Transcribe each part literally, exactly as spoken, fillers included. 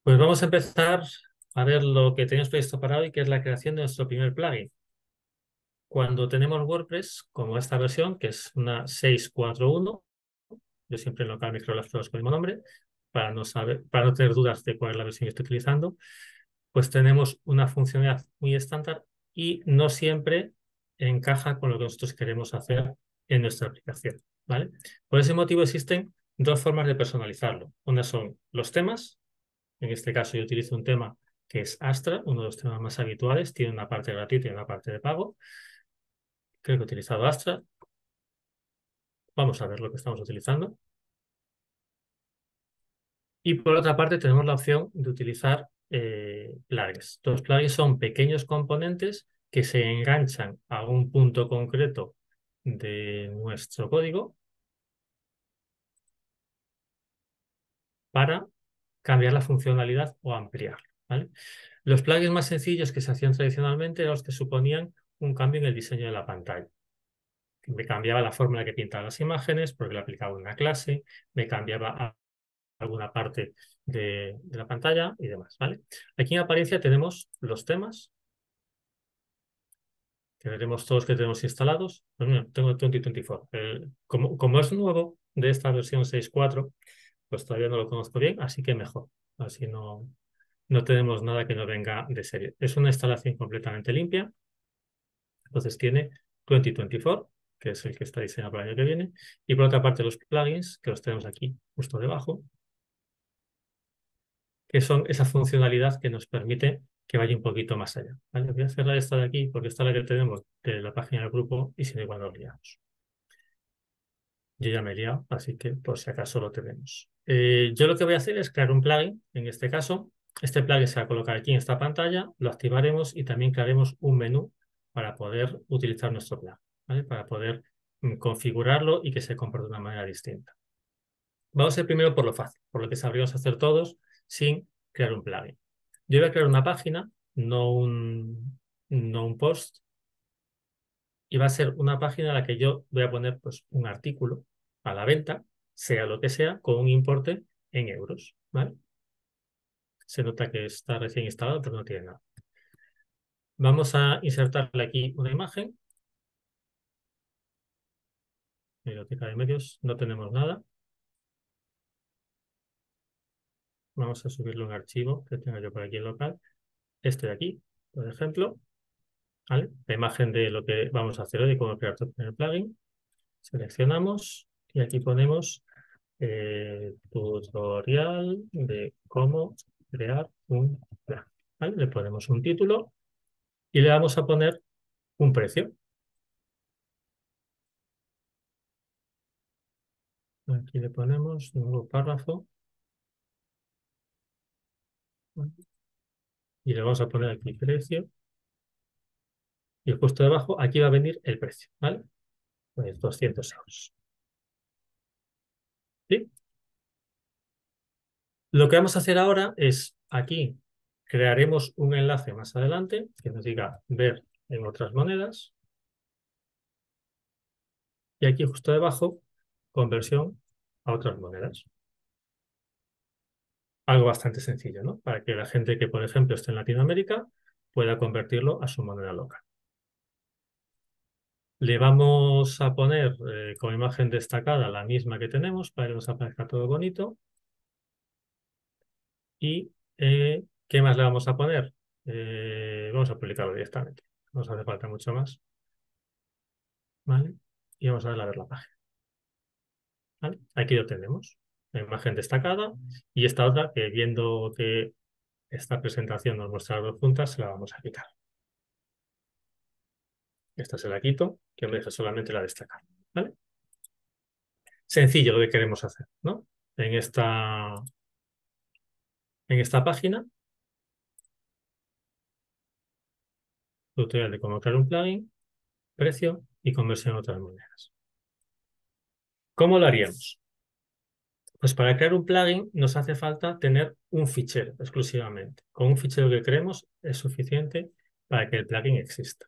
Pues vamos a empezar a ver lo que tenemos previsto para hoy, que es la creación de nuestro primer plugin. Cuando tenemos WordPress, como esta versión, que es una seis punto cuatro punto uno, yo siempre en local me creo las pruebas con el mismo nombre, para no saber, para no tener dudas de cuál es la versión que estoy utilizando, pues tenemos una funcionalidad muy estándar y no siempre encaja con lo que nosotros queremos hacer en nuestra aplicación, ¿vale? Por ese motivo existen dos formas de personalizarlo. Una son los temas. En este caso yo utilizo un tema que es Astra, uno de los temas más habituales. Tiene una parte gratuita y una parte de pago. Creo que he utilizado Astra. Vamos a ver lo que estamos utilizando. Y por otra parte tenemos la opción de utilizar eh, plugins. Los plugins son pequeños componentes que se enganchan a un punto concreto de nuestro código para cambiar la funcionalidad o ampliarla, ¿vale? Los plugins más sencillos que se hacían tradicionalmente eran los que suponían un cambio en el diseño de la pantalla. Me cambiaba la forma en la que pintaba las imágenes porque le aplicaba una clase, me cambiaba a alguna parte de, de la pantalla y demás, ¿vale? Aquí en apariencia tenemos los temas, que veremos todos que tenemos instalados. Pues mira, tengo el dos mil veinticuatro. El- como, como es nuevo de esta versión seis punto cuatro, pues todavía no lo conozco bien, así que mejor. Así no, no tenemos nada que no venga de serie. Es una instalación completamente limpia. Entonces tiene dos mil veinticuatro, que es el que está diseñado para el año que viene. Y por otra parte los plugins, que los tenemos aquí justo debajo, que son esa funcionalidad que nos permite que vaya un poquito más allá, ¿vale? Voy a cerrar esta de aquí porque esta es la que tenemos de la página del grupo y si no igual nos liamos. Yo ya me he liado, así que por si acaso lo tenemos. Eh, yo lo que voy a hacer es crear un plugin, en este caso. Este plugin se va a colocar aquí en esta pantalla, lo activaremos y también crearemos un menú para poder utilizar nuestro plugin, ¿vale? Para poder mm, configurarlo y que se comporte de una manera distinta. Vamos a ir primero por lo fácil, por lo que sabríamos hacer todos sin crear un plugin. Yo voy a crear una página, no un, no un post, y va a ser una página en la que yo voy a poner pues, un artículo a la venta, sea lo que sea, con un importe en euros, ¿vale? Se nota que está recién instalado, pero no tiene nada. Vamos a insertarle aquí una imagen. Biblioteca de medios, no tenemos nada. Vamos a subirle un archivo que tenga yo por aquí en local. Este de aquí, por ejemplo, ¿vale? La imagen de lo que vamos a hacer hoy, cómo crear el plugin. Seleccionamos y aquí ponemos eh, tutorial de cómo crear un plugin, ¿vale? Le ponemos un título y le vamos a poner un precio. Aquí le ponemos un nuevo párrafo, ¿vale? Y le vamos a poner aquí precio y justo debajo aquí va a venir el precio, ¿vale? Pues doscientos euros. ¿Sí? Lo que vamos a hacer ahora es aquí crearemos un enlace más adelante que nos diga ver en otras monedas y aquí justo debajo conversión a otras monedas. Algo bastante sencillo, ¿no? Para que la gente que, por ejemplo, esté en Latinoamérica pueda convertirlo a su moneda local. Le vamos a poner eh, como imagen destacada la misma que tenemos para que nos aparezca todo bonito. ¿Y eh, qué más le vamos a poner? Eh, vamos a publicarlo directamente. No nos hace falta mucho más. ¿Vale? Y vamos a darle a ver la página. ¿Vale? Aquí lo tenemos. La imagen destacada y esta otra que viendo que esta presentación nos muestra las dos juntas, se la vamos a quitar. Esta se la quito, que me deja solamente la destacada. ¿Vale? Sencillo lo que queremos hacer, ¿no? En esta, en esta página, tutorial de cómo crear un plugin, precio y conversión a otras monedas. ¿Cómo lo haríamos? Pues para crear un plugin nos hace falta tener un fichero exclusivamente. Con un fichero que creemos es suficiente para que el plugin exista.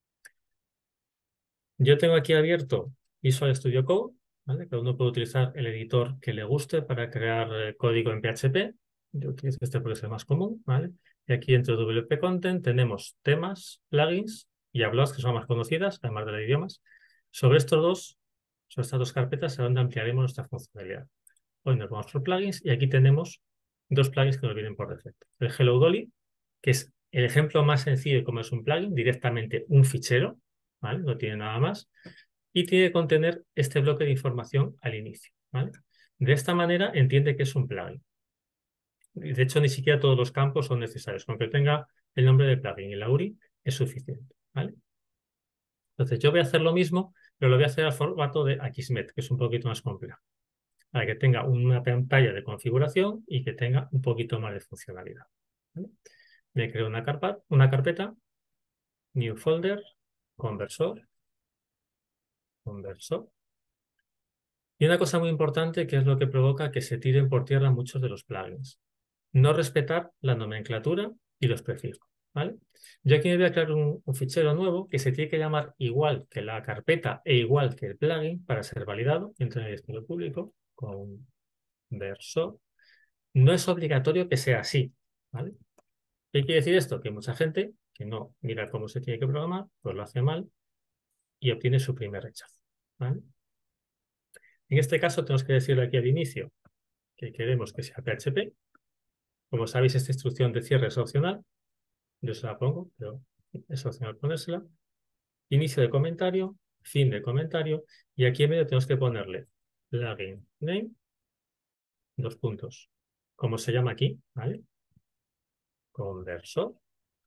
Yo tengo aquí abierto Visual Studio Code, ¿vale? Cada uno puede utilizar el editor que le guste para crear eh, código en P H P. Yo utilizo este porque es el más común, ¿vale? Y aquí dentro de W P Content tenemos temas, plugins y blogs que son más conocidas, además de los idiomas. Sobre estos dos, sobre estas dos carpetas, es donde ampliaremos nuestra funcionalidad. Hoy nos vamos por plugins y aquí tenemos dos plugins que nos vienen por defecto. El Hello Dolly, que es el ejemplo más sencillo de cómo es un plugin, directamente un fichero, ¿vale? No tiene nada más. Y tiene que contener este bloque de información al inicio, ¿vale? De esta manera entiende que es un plugin. De hecho, ni siquiera todos los campos son necesarios. Con que tenga el nombre del plugin y la U R I es suficiente, ¿vale? Entonces, yo voy a hacer lo mismo, pero lo voy a hacer al formato de Akismet, que es un poquito más complejo, para que tenga una pantalla de configuración y que tenga un poquito más de funcionalidad, ¿vale? Me creo una carpeta, una carpeta, New Folder, Conversor, Conversor. Y una cosa muy importante que es lo que provoca que se tiren por tierra muchos de los plugins. No respetar la nomenclatura y los prefijos, ¿vale? Yo aquí me voy a crear un, un fichero nuevo que se tiene que llamar igual que la carpeta e igual que el plugin para ser validado. Entro en el estilo público, Conversor. No es obligatorio que sea así, ¿vale? ¿Qué quiere decir esto? Que mucha gente que no mira cómo se tiene que programar, pues lo hace mal y obtiene su primer rechazo, ¿vale? En este caso tenemos que decirle aquí al inicio que queremos que sea P H P. Como sabéis, esta instrucción de cierre es opcional. Yo se la pongo, pero es opcional ponérsela. Inicio de comentario, fin de comentario, y aquí en medio tenemos que ponerle plugin name, dos puntos. Como se llama aquí, ¿vale? Conversor.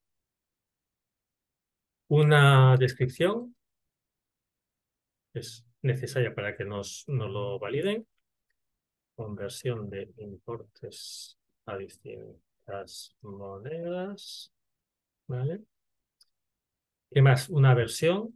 Una descripción es necesaria para que nos, nos lo validen. Conversión de importes a distintas monedas, ¿vale? ¿Qué más? Una versión.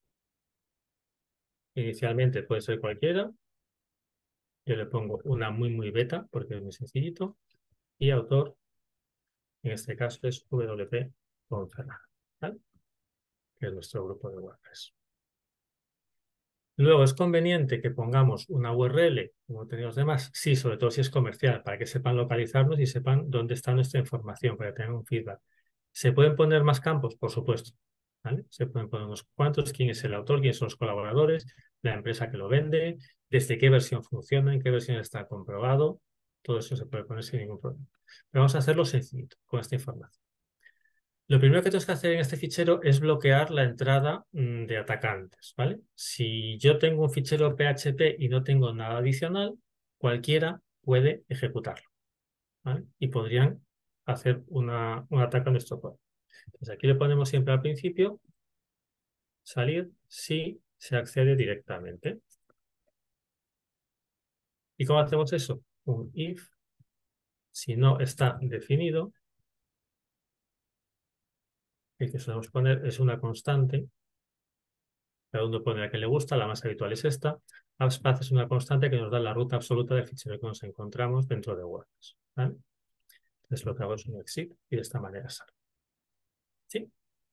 Inicialmente puede ser cualquiera. Yo le pongo una muy, muy beta porque es muy sencillito. Y autor, en este caso es W P Ponferrada, ¿vale? Que es nuestro grupo de WordPress. Luego es conveniente que pongamos una U R L, como tenéis los demás, sí, sobre todo si es comercial, para que sepan localizarnos y sepan dónde está nuestra información, para que tengan un feedback. ¿Se pueden poner más campos? Por supuesto, ¿vale? Se pueden poner unos cuantos, quién es el autor, quiénes son los colaboradores, la empresa que lo vende, desde qué versión funciona, en qué versión está comprobado, todo eso se puede poner sin ningún problema. Pero vamos a hacerlo sencillito, con esta información. Lo primero que tenemos que hacer en este fichero es bloquear la entrada mmm, de atacantes, ¿vale? Si yo tengo un fichero P H P y no tengo nada adicional, cualquiera puede ejecutarlo, ¿vale? Y podrían hacer una, un ataque a nuestro código. Entonces aquí le ponemos siempre al principio, salir si se accede directamente. ¿Y cómo hacemos eso? Un if, si no está definido, el que solemos poner es una constante. Cada uno pone la que le gusta, la más habitual es esta. AppSpath es una constante que nos da la ruta absoluta del fichero que nos encontramos dentro de WordPress, ¿vale? Entonces lo que hago es un exit y de esta manera sale. ¿Sí?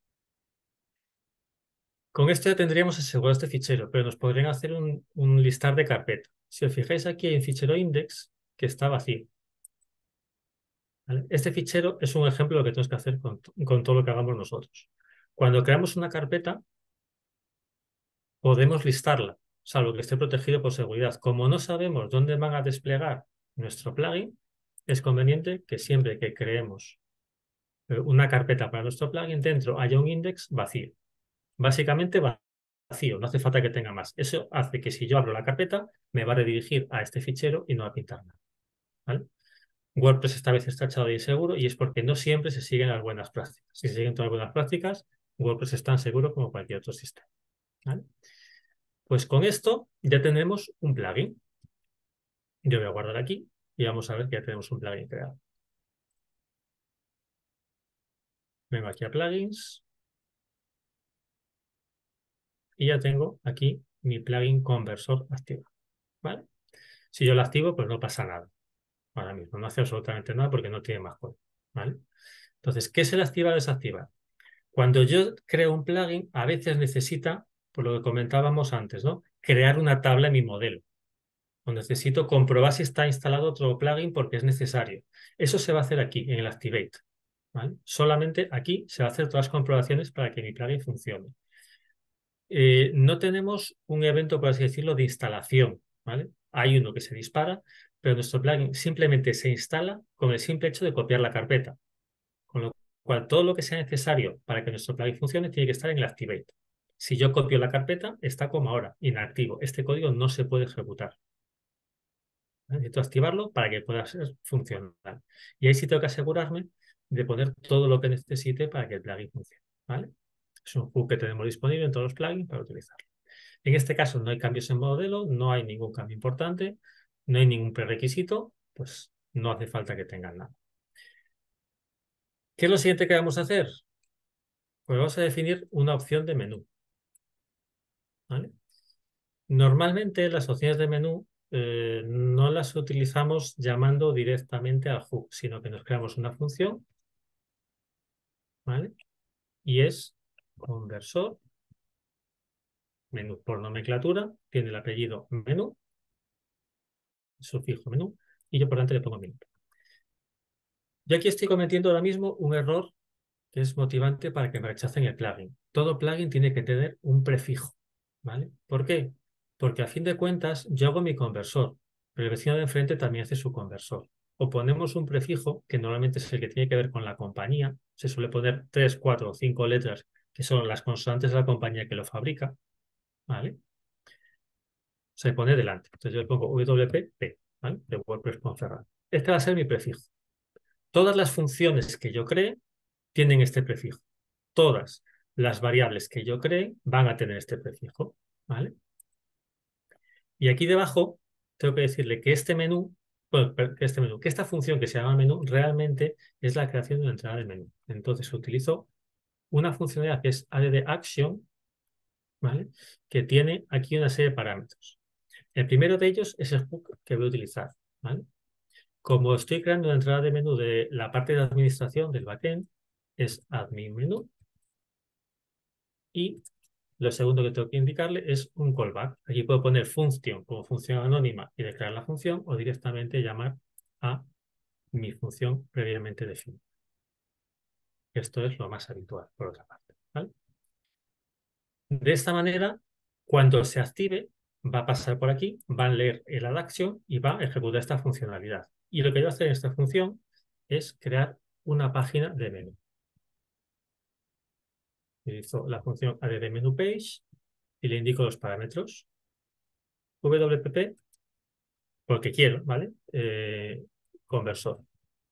Con esto ya tendríamos asegurado este fichero, pero nos podrían hacer un, un listar de carpeta. Si os fijáis aquí hay un fichero index que está vacío, ¿vale? Este fichero es un ejemplo de lo que tenemos que hacer con, con todo lo que hagamos nosotros. Cuando creamos una carpeta, podemos listarla, salvo que esté protegido por seguridad. Como no sabemos dónde van a desplegar nuestro plugin, es conveniente que siempre que creemos una carpeta para nuestro plugin, dentro haya un index vacío. Básicamente vacío, no hace falta que tenga más. Eso hace que si yo abro la carpeta, me va a redirigir a este fichero y no a pintar nada, ¿vale? WordPress esta vez está echado de inseguro y es porque no siempre se siguen las buenas prácticas. Si se siguen todas las buenas prácticas, WordPress es tan seguro como cualquier otro sistema, ¿vale? Pues con esto ya tenemos un plugin. Yo voy a guardar aquí y vamos a ver que ya tenemos un plugin creado. Vengo aquí a plugins y ya tengo aquí mi plugin conversor activado, ¿vale? Si yo lo activo, pues no pasa nada. Ahora mismo no hace absolutamente nada porque no tiene más código, ¿vale? Entonces, ¿qué es el activar o desactivar? Cuando yo creo un plugin, a veces necesita, por lo que comentábamos antes, ¿no? Crear una tabla en mi modelo. o necesito comprobar si está instalado otro plugin porque es necesario. Eso se va a hacer aquí, en el Activate, ¿vale? Solamente aquí se va a hacer todas las comprobaciones para que mi plugin funcione. Eh, no tenemos un evento, por así decirlo, de instalación, ¿vale? Hay uno que se dispara, pero nuestro plugin simplemente se instala con el simple hecho de copiar la carpeta. Con lo cual, todo lo que sea necesario para que nuestro plugin funcione tiene que estar en el Activate. Si yo copio la carpeta, está como ahora, inactivo. Este código no se puede ejecutar. Necesito activarlo para que pueda ser funcional. Y ahí sí tengo que asegurarme de poner todo lo que necesite para que el plugin funcione, ¿vale? Es un hook que tenemos disponible en todos los plugins para utilizarlo. En este caso no hay cambios en modelo, no hay ningún cambio importante, no hay ningún prerequisito, pues no hace falta que tengan nada. ¿Qué es lo siguiente que vamos a hacer? Pues vamos a definir una opción de menú, ¿vale? Normalmente las opciones de menú eh, no las utilizamos llamando directamente al hook, sino que nos creamos una función, ¿vale? Y es conversor menú por nomenclatura, tiene el apellido menú, sufijo menú, y yo por delante le pongo menú. Yo aquí estoy cometiendo ahora mismo un error que es motivante para que me rechacen el plugin. Todo plugin tiene que tener un prefijo, ¿vale? ¿Por qué? Porque a fin de cuentas yo hago mi conversor, pero el vecino de enfrente también hace su conversor. O ponemos un prefijo, que normalmente es el que tiene que ver con la compañía, se suele poner tres, cuatro o cinco letras, que son las consonantes de la compañía que lo fabrica, ¿vale? Se pone delante. Entonces yo le pongo W P P, ¿vale? De WordPress Ponferrada. Este va a ser mi prefijo. Todas las funciones que yo cree tienen este prefijo. Todas las variables que yo cree van a tener este prefijo, ¿vale? Y aquí debajo tengo que decirle que este menú, bueno, que este menú, que esta función que se llama menú realmente es la creación de una entrada de menú. Entonces utilizo una funcionalidad que es add action, ¿vale? Que tiene aquí una serie de parámetros. El primero de ellos es el hook que voy a utilizar, ¿vale? Como estoy creando una entrada de menú de la parte de administración del backend, es admin menú. Y lo segundo que tengo que indicarle es un callback. Aquí puedo poner función como función anónima y declarar la función o directamente llamar a mi función previamente definida. Esto es lo más habitual, por otra parte, ¿vale? De esta manera, cuando se active, va a pasar por aquí, va a leer el add action y va a ejecutar esta funcionalidad. Y lo que yo voy a hacer en esta función es crear una página de menú. Utilizo la función add menu page y le indico los parámetros. W P P, porque quiero, ¿vale? Eh, conversor.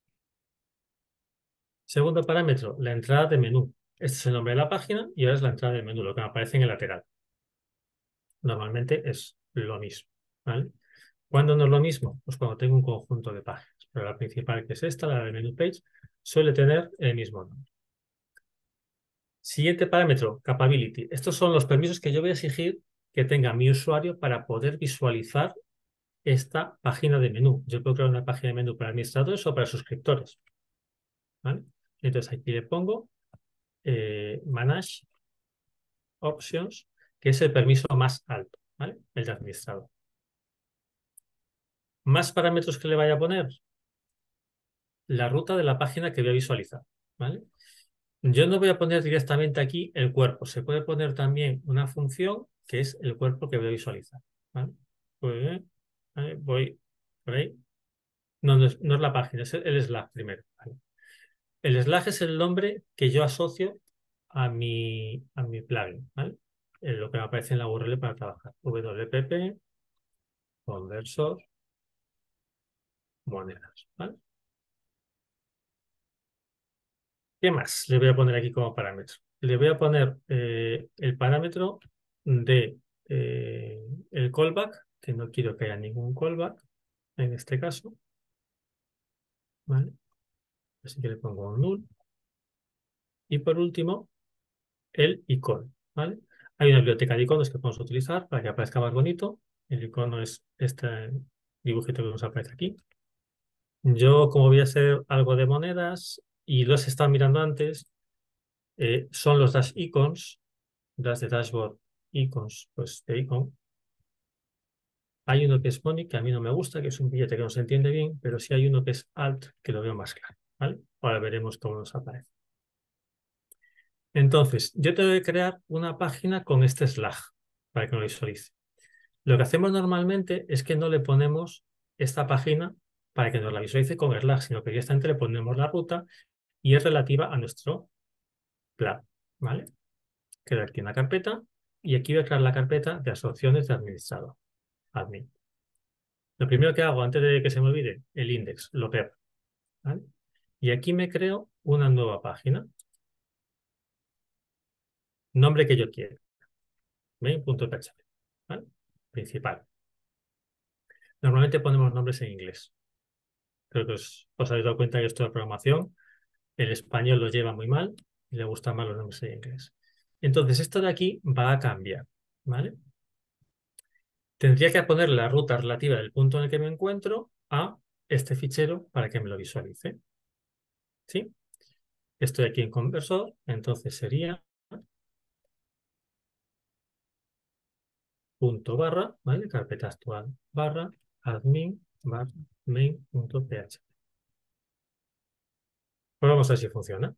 Segundo parámetro, la entrada de menú. Este es el nombre de la página y ahora es la entrada del menú, lo que me aparece en el lateral. Normalmente es lo mismo, ¿vale? ¿Cuándo no es lo mismo? Pues cuando tengo un conjunto de páginas. Pero la principal, que es esta, la de menu page, suele tener el mismo nombre. Siguiente parámetro, capability. Estos son los permisos que yo voy a exigir que tenga mi usuario para poder visualizar esta página de menú. Yo puedo crear una página de menú para administradores o para suscriptores, ¿vale? Entonces aquí le pongo eh, Manage Options, que es el permiso más alto, ¿vale? El de administrador. Más parámetros que le vaya a poner, la ruta de la página que voy a visualizar, ¿vale? Yo no voy a poner directamente aquí el cuerpo, se puede poner también una función que es el cuerpo que voy a visualizar, ¿vale? Pues, ¿vale? Voy por ahí. No, no es, no es la página, es el, el slash primero, ¿vale? El slash es el nombre que yo asocio a mi, a mi plugin, ¿vale? Es lo que me aparece en la U R L para trabajar. W P P, conversor, monedas, ¿vale? ¿Qué más le voy a poner aquí como parámetro? Le voy a poner eh, el parámetro de eh, el callback, que no quiero que haya ningún callback en este caso, ¿vale? Así que le pongo un null. Y por último, el icono, ¿vale? Hay una biblioteca de iconos que podemos utilizar para que aparezca más bonito. El icono es este dibujito que nos aparece aquí. Yo, como voy a hacer algo de monedas y los he estado mirando antes, eh, son los dash icons, dash de dashboard icons, pues de icon. Hay uno que es Money, que a mí no me gusta, que es un billete que no se entiende bien, pero sí hay uno que es Alt, que lo veo más claro, ¿vale? Ahora veremos cómo nos aparece. Entonces, yo tengo que crear una página con este slag para que lo visualice. Lo que hacemos normalmente es que no le ponemos esta página para que nos la visualice con slag, sino que directamente le ponemos la ruta y es relativa a nuestro plan, ¿vale? Queda aquí una carpeta y aquí voy a crear la carpeta de las opciones de administrador, admin. Lo primero que hago antes de que se me olvide, el index, lo pego, ¿vale? Y aquí me creo una nueva página, nombre que yo quiero, main.php, ¿vale? Principal. Normalmente ponemos nombres en inglés. Creo que os, os habéis dado cuenta que esto de programación, el español lo lleva muy mal y le gustan más los nombres en inglés. Entonces, esto de aquí va a cambiar, ¿vale? Tendría que poner la ruta relativa del punto en el que me encuentro a este fichero para que me lo visualice. ¿Sí? Estoy aquí en Conversor, entonces sería punto barra, ¿vale? Carpeta actual, barra, admin, barra, main.php. Pues vamos a ver si funciona.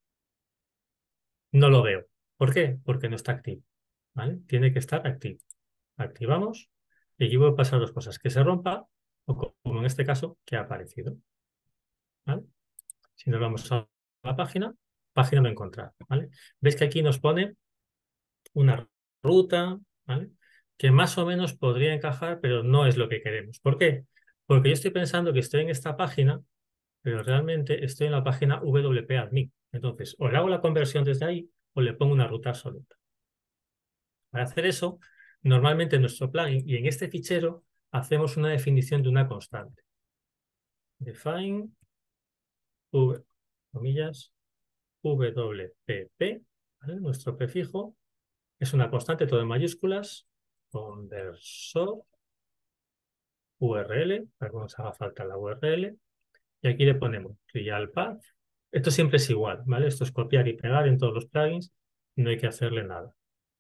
No lo veo. ¿Por qué? Porque no está activo, ¿vale? Tiene que estar activo. Activamos y aquí voy a pasar dos cosas, que se rompa o como en este caso, que ha aparecido, ¿vale? Si nos vamos a la página, página no encontrar, ¿vale? Veis que aquí nos pone una ruta, ¿vale? Que más o menos podría encajar, pero no es lo que queremos. ¿Por qué? Porque yo estoy pensando que estoy en esta página, pero realmente estoy en la página W P Admin. Entonces, o le hago la conversión desde ahí o le pongo una ruta absoluta. Para hacer eso, normalmente en nuestro plugin y en este fichero hacemos una definición de una constante. Define, v, comillas, W P P, ¿vale? Nuestro prefijo es una constante, todo en mayúsculas, conversor, U R L, para que nos haga falta la U R L, y aquí le ponemos real path. Esto siempre es igual, ¿vale? Esto es copiar y pegar en todos los plugins, no hay que hacerle nada.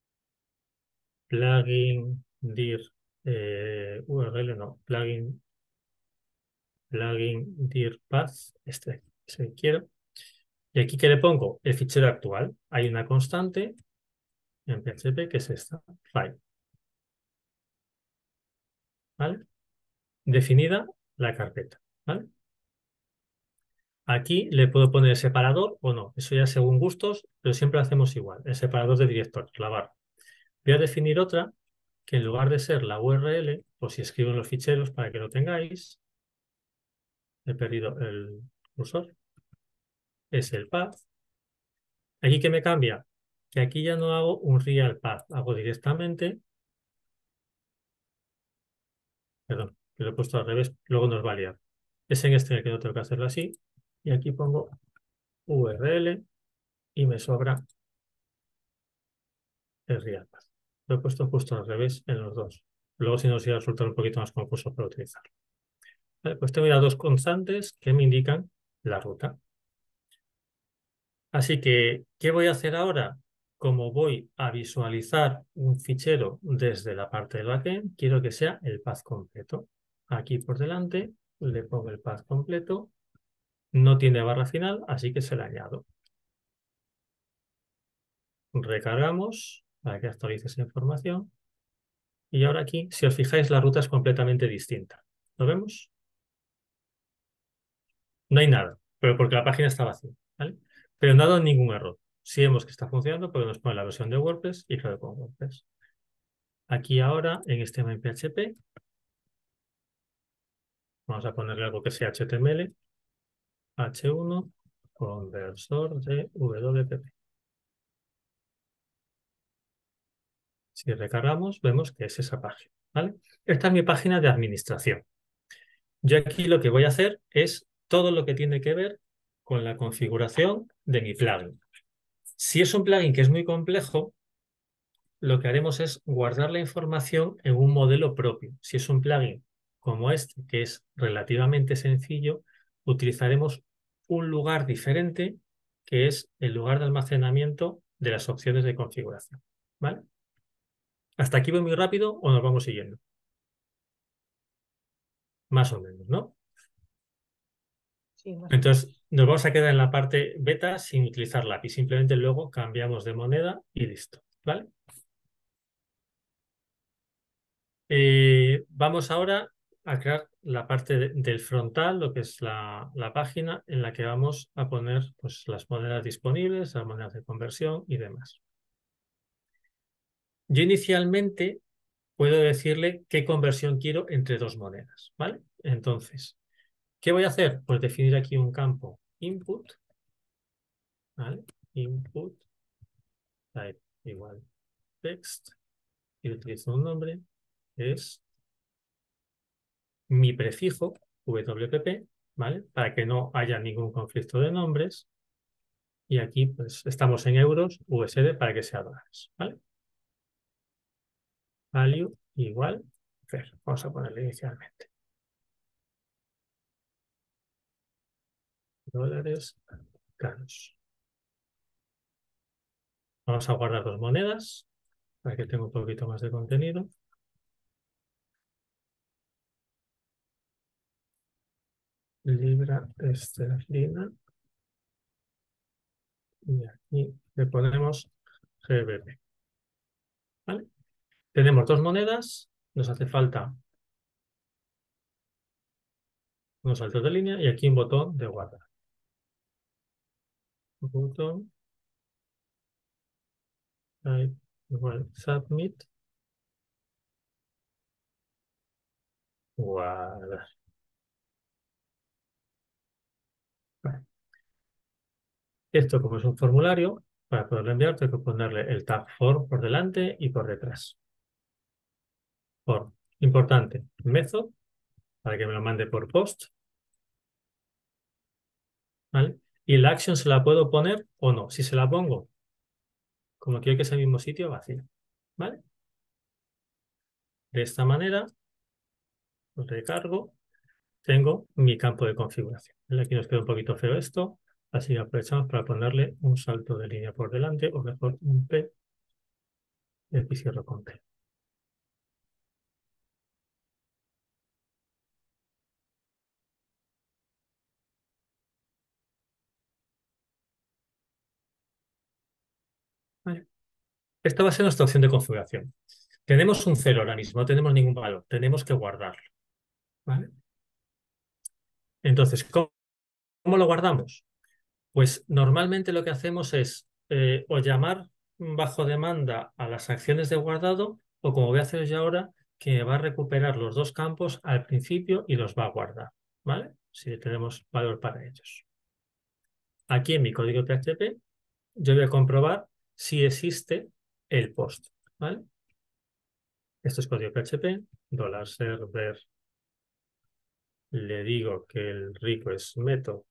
Plugin dir eh, U R L, no, plugin plugin dir path, este es el que quiero. Y aquí, ¿qué le pongo? El fichero actual. Hay una constante en P H P que es esta, file, ¿vale? Definida la carpeta, ¿vale? Aquí le puedo poner el separador o no, eso ya según gustos, pero siempre lo hacemos igual, el separador de directorios, la barra. Voy a definir otra que en lugar de ser la U R L, o si escribo en los ficheros para que lo tengáis, he perdido el cursor, es el path. Aquí, ¿qué me cambia? Que aquí ya no hago un real path, hago directamente, perdón, que lo he puesto al revés, luego nos va a liar. Es en este que no tengo que hacerlo así, y aquí pongo U R L y me sobra el real path. Lo he puesto justo al revés en los dos. Luego si nos iba a resultar un poquito más confuso para utilizar. Vale, pues tengo ya dos constantes que me indican la ruta. Así que, ¿qué voy a hacer ahora? Como voy a visualizar un fichero desde la parte del backend, quiero que sea el path completo. Aquí por delante le pongo el path completo. No tiene barra final, así que se la añado. Recargamos para que actualice esa información. Y ahora aquí, si os fijáis, la ruta es completamente distinta. ¿Lo vemos? No hay nada, pero porque la página está vacía, ¿vale? Pero no ha dado ningún error. Si vemos que está funcionando, porque nos pone la versión de WordPress y claro, con WordPress. Aquí ahora, en este main P H P, vamos a ponerle algo que sea H T M L, H uno, conversor de W P P. Si recargamos, vemos que es esa página, ¿vale? Esta es mi página de administración. Yo aquí lo que voy a hacer es todo lo que tiene que ver con la configuración de mi plugin. Si es un plugin que es muy complejo, lo que haremos es guardar la información en un modelo propio. Si es un plugin como este, que es relativamente sencillo, utilizaremos un lugar diferente, que es el lugar de almacenamiento de las opciones de configuración. ¿Vale? ¿Hasta aquí voy muy rápido o nos vamos siguiendo? Más o menos, ¿no? Sí, más o menos. Entonces, nos vamos a quedar en la parte beta sin utilizar lápiz. Simplemente luego cambiamos de moneda y listo, ¿vale? Eh, vamos ahora a crear la parte de- del frontal, lo que es la, la página en la que vamos a poner pues, las monedas disponibles, las monedas de conversión y demás. Yo inicialmente puedo decirle qué conversión quiero entre dos monedas, ¿vale? Entonces, ¿qué voy a hacer? Pues definir aquí un campo input, ¿vale? Input, type igual text, y utilizo un nombre que es mi prefijo, W P P, ¿vale? Para que no haya ningún conflicto de nombres. Y aquí pues estamos en euros, U S D para que sea dólares, ¿vale? Value igual, fair. Vamos a ponerle inicialmente. Dólares caros. Vamos a guardar dos monedas para que tenga un poquito más de contenido. Libra esterlina. Y aquí le ponemos G B P, ¿vale? Tenemos dos monedas, nos hace falta unos saltos de línea y aquí un botón de guardar. Botón, type, igual, submit, guardar. Vale. Esto como es un formulario, para poderlo enviar tengo que ponerle el tag for por delante y por detrás. For, importante, method, para que me lo mande por post, ¿vale? Y la action se la puedo poner o no. Si se la pongo, como quiero que sea el mismo sitio, vacío, ¿vale? De esta manera, recargo, tengo mi campo de configuración. ¿Vale? Aquí nos queda un poquito feo esto, así que aprovechamos para ponerle un salto de línea por delante, o mejor un P, y aquí cierro con P. ¿Vale? Esta va a ser nuestra opción de configuración. Tenemos un cero ahora mismo, no tenemos ningún valor, tenemos que guardarlo, ¿vale? Entonces, ¿cómo, cómo lo guardamos? Pues normalmente lo que hacemos es eh, o llamar bajo demanda a las acciones de guardado o como voy a hacer yo ahora, que va a recuperar los dos campos al principio y los va a guardar, ¿vale? Si tenemos valor para ellos. Aquí en mi código P H P yo voy a comprobar si existe el post, ¿vale? Esto es código P H P, dólar server, le digo que el request method,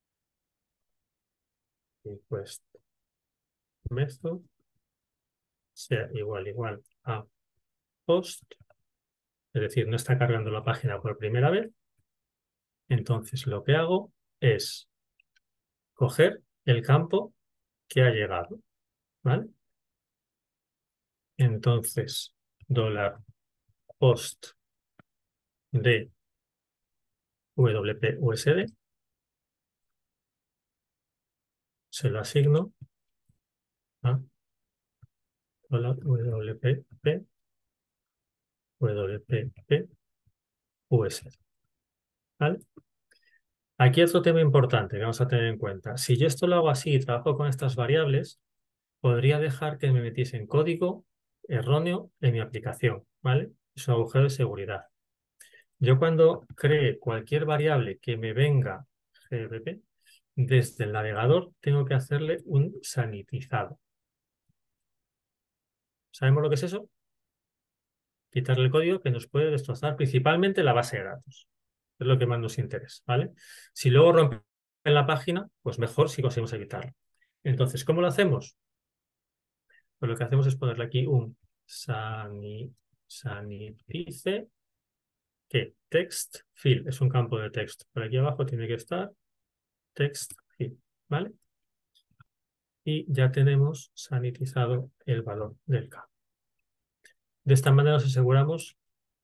request method sea igual igual a post, es decir, no está cargando la página por primera vez. Entonces lo que hago es coger el campo que ha llegado, ¿vale? Entonces, dólar post de W P U S D, se lo asigno a dólar W P P, W P P U S D, ¿vale? Aquí otro tema importante que vamos a tener en cuenta. Si yo esto lo hago así y trabajo con estas variables, podría dejar que me metiese en código erróneo en mi aplicación, ¿vale? Es un agujero de seguridad. Yo cuando cree cualquier variable que me venga G B P, desde el navegador tengo que hacerle un sanitizado. ¿Sabemos lo que es eso? Quitarle el código que nos puede destrozar principalmente la base de datos. Es lo que más nos interesa, ¿vale? Si luego rompen la página, pues mejor si conseguimos evitarlo. Entonces, ¿cómo lo hacemos? Pues lo que hacemos es ponerle aquí un sani, sanitice, que text field es un campo de texto. Por aquí abajo tiene que estar text field, ¿vale? Y ya tenemos sanitizado el valor del campo. De esta manera nos aseguramos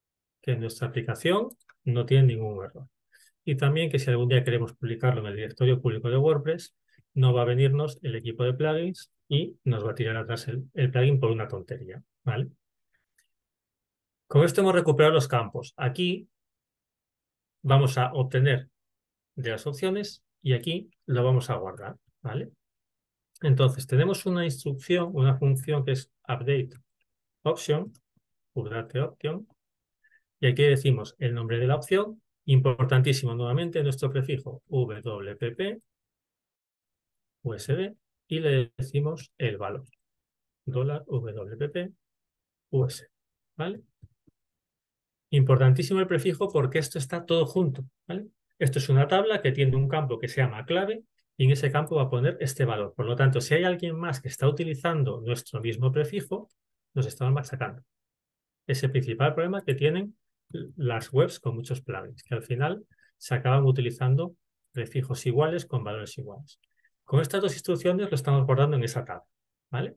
que nuestra aplicación no tiene ningún error. Y también que si algún día queremos publicarlo en el directorio público de WordPress, no va a venirnos el equipo de plugins y nos va a tirar atrás el, el plugin por una tontería, ¿vale? Con esto hemos recuperado los campos. Aquí vamos a obtener de las opciones y aquí lo vamos a guardar, ¿vale? Entonces, tenemos una instrucción, una función que es update option, update option, y aquí decimos el nombre de la opción, importantísimo nuevamente nuestro prefijo W P P, U S D, y le decimos el valor, dólar W P P, U S D, ¿vale? Importantísimo el prefijo porque esto está todo junto, ¿vale? Esto es una tabla que tiene un campo que se llama clave y en ese campo va a poner este valor. Por lo tanto, si hay alguien más que está utilizando nuestro mismo prefijo, nos están machacando. Es el principal problema que tienen las webs con muchos plugins, que al final se acaban utilizando prefijos iguales con valores iguales. Con estas dos instrucciones lo estamos guardando en esa tabla, ¿vale?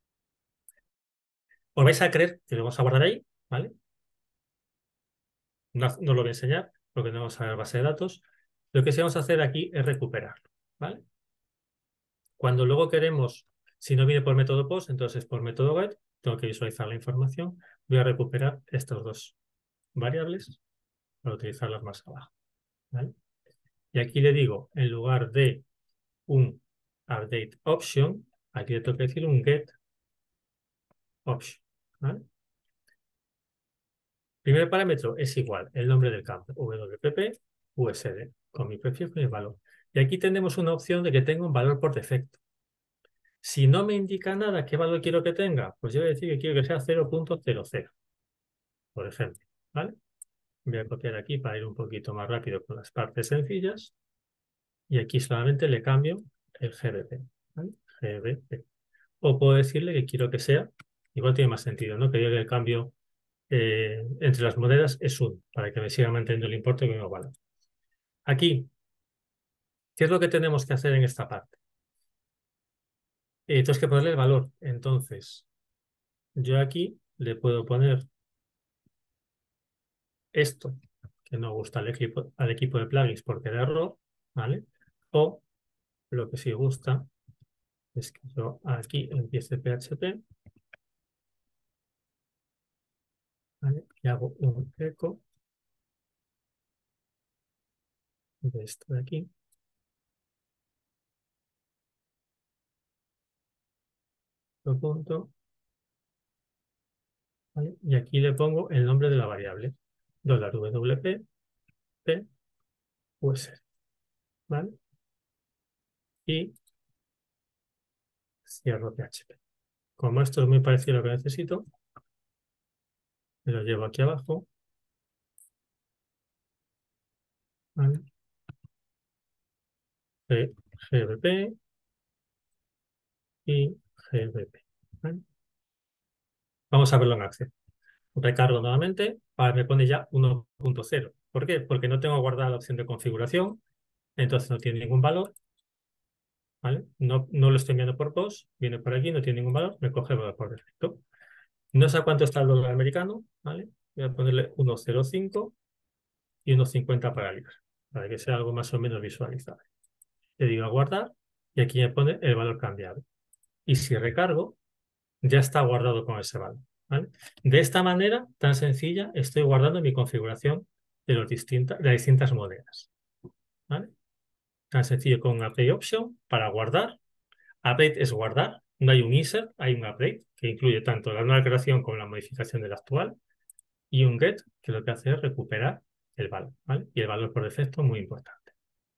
Os vais a creer que lo vamos a guardar ahí, ¿vale? No, no lo voy a enseñar porque no vamos a ver base de datos. Lo que sí vamos a hacer aquí es recuperarlo, ¿vale? Cuando luego queremos, si no viene por método post, entonces por método get, tengo que visualizar la información. Voy a recuperar estas dos variables para utilizarlas más abajo, ¿vale? Y aquí le digo, en lugar de un update option, aquí le tengo que decir un get option, ¿vale? Primer parámetro es igual, el nombre del campo, W P P, U S D, con mi prefijo y el valor. Y aquí tenemos una opción de que tenga un valor por defecto. Si no me indica nada qué valor quiero que tenga, pues yo voy a decir que quiero que sea cero punto cero cero, por ejemplo, ¿vale? Voy a copiar aquí para ir un poquito más rápido con las partes sencillas. Y aquí solamente le cambio el G B P, ¿vale? G B P. O puedo decirle que quiero que sea, igual tiene más sentido, ¿no? Que yo el cambio eh, entre las monedas es uno, para que me siga manteniendo el importe que me vale. Aquí, ¿qué es lo que tenemos que hacer en esta parte? Eh, tenemos que ponerle el valor. Entonces, yo aquí le puedo poner esto, que no gusta al equipo, al equipo de plugins porque da error, ¿vale? O lo que sí gusta es que yo aquí empiece P H P, ¿vale? Y hago un eco de esto de aquí. Lo punto. ¿Vale? Y aquí le pongo el nombre de la variable. Dólar W P P U S D. ¿Vale? Y cierro P H P. Como esto es muy parecido a lo que necesito, me lo llevo aquí abajo. ¿Vale? G B P y G B P. ¿Vale? Vamos a verlo en acción. Recargo nuevamente. Ahora me pone ya uno punto cero. ¿Por qué? Porque no tengo guardada la opción de configuración. Entonces no tiene ningún valor. ¿Vale? No, no lo estoy enviando por post. Viene por aquí, no tiene ningún valor. Me coge el valor por defecto. No sé a cuánto está el dólar americano. ¿Vale? Voy a ponerle uno punto cero cinco y uno punto cincuenta para libra. Para que sea algo más o menos visualizable. Le digo a guardar y aquí me pone el valor cambiado. Y si recargo, ya está guardado con ese valor. ¿Vale? De esta manera tan sencilla estoy guardando mi configuración de, los distinta, de las distintas monedas. ¿Vale? Tan sencillo con un update option para guardar. Update es guardar, no hay un insert, hay un update que incluye tanto la nueva creación como la modificación del actual y un get que lo que hace es recuperar el valor. ¿Vale? Y el valor por defecto es muy importante.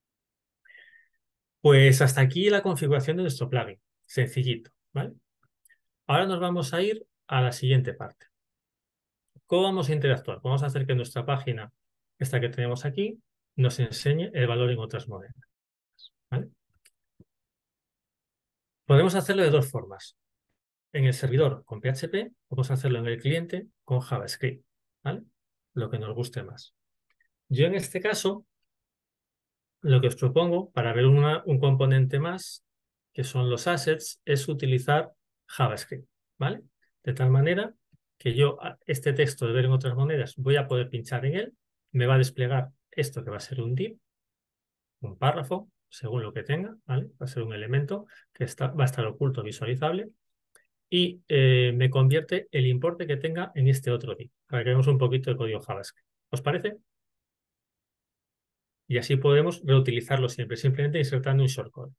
Pues hasta aquí la configuración de nuestro plugin. Sencillito. ¿Vale? Ahora nos vamos a ir a la siguiente parte. ¿Cómo vamos a interactuar? Vamos a hacer que nuestra página, esta que tenemos aquí, nos enseñe el valor en otras monedas. ¿Vale? Podemos hacerlo de dos formas. En el servidor con P H P, podemos hacerlo en el cliente con JavaScript. ¿Vale? Lo que nos guste más. Yo en este caso, lo que os propongo para ver una, un componente más, que son los assets, es utilizar JavaScript. ¿Vale? De tal manera que yo este texto de ver en otras monedas voy a poder pinchar en él, me va a desplegar esto que va a ser un div, un párrafo, según lo que tenga, ¿vale? Va a ser un elemento que está, va a estar oculto, visualizable, y eh, me convierte el importe que tenga en este otro div, para que veamos un poquito de código JavaScript. ¿Os parece? Y así podemos reutilizarlo siempre, simplemente insertando un shortcode.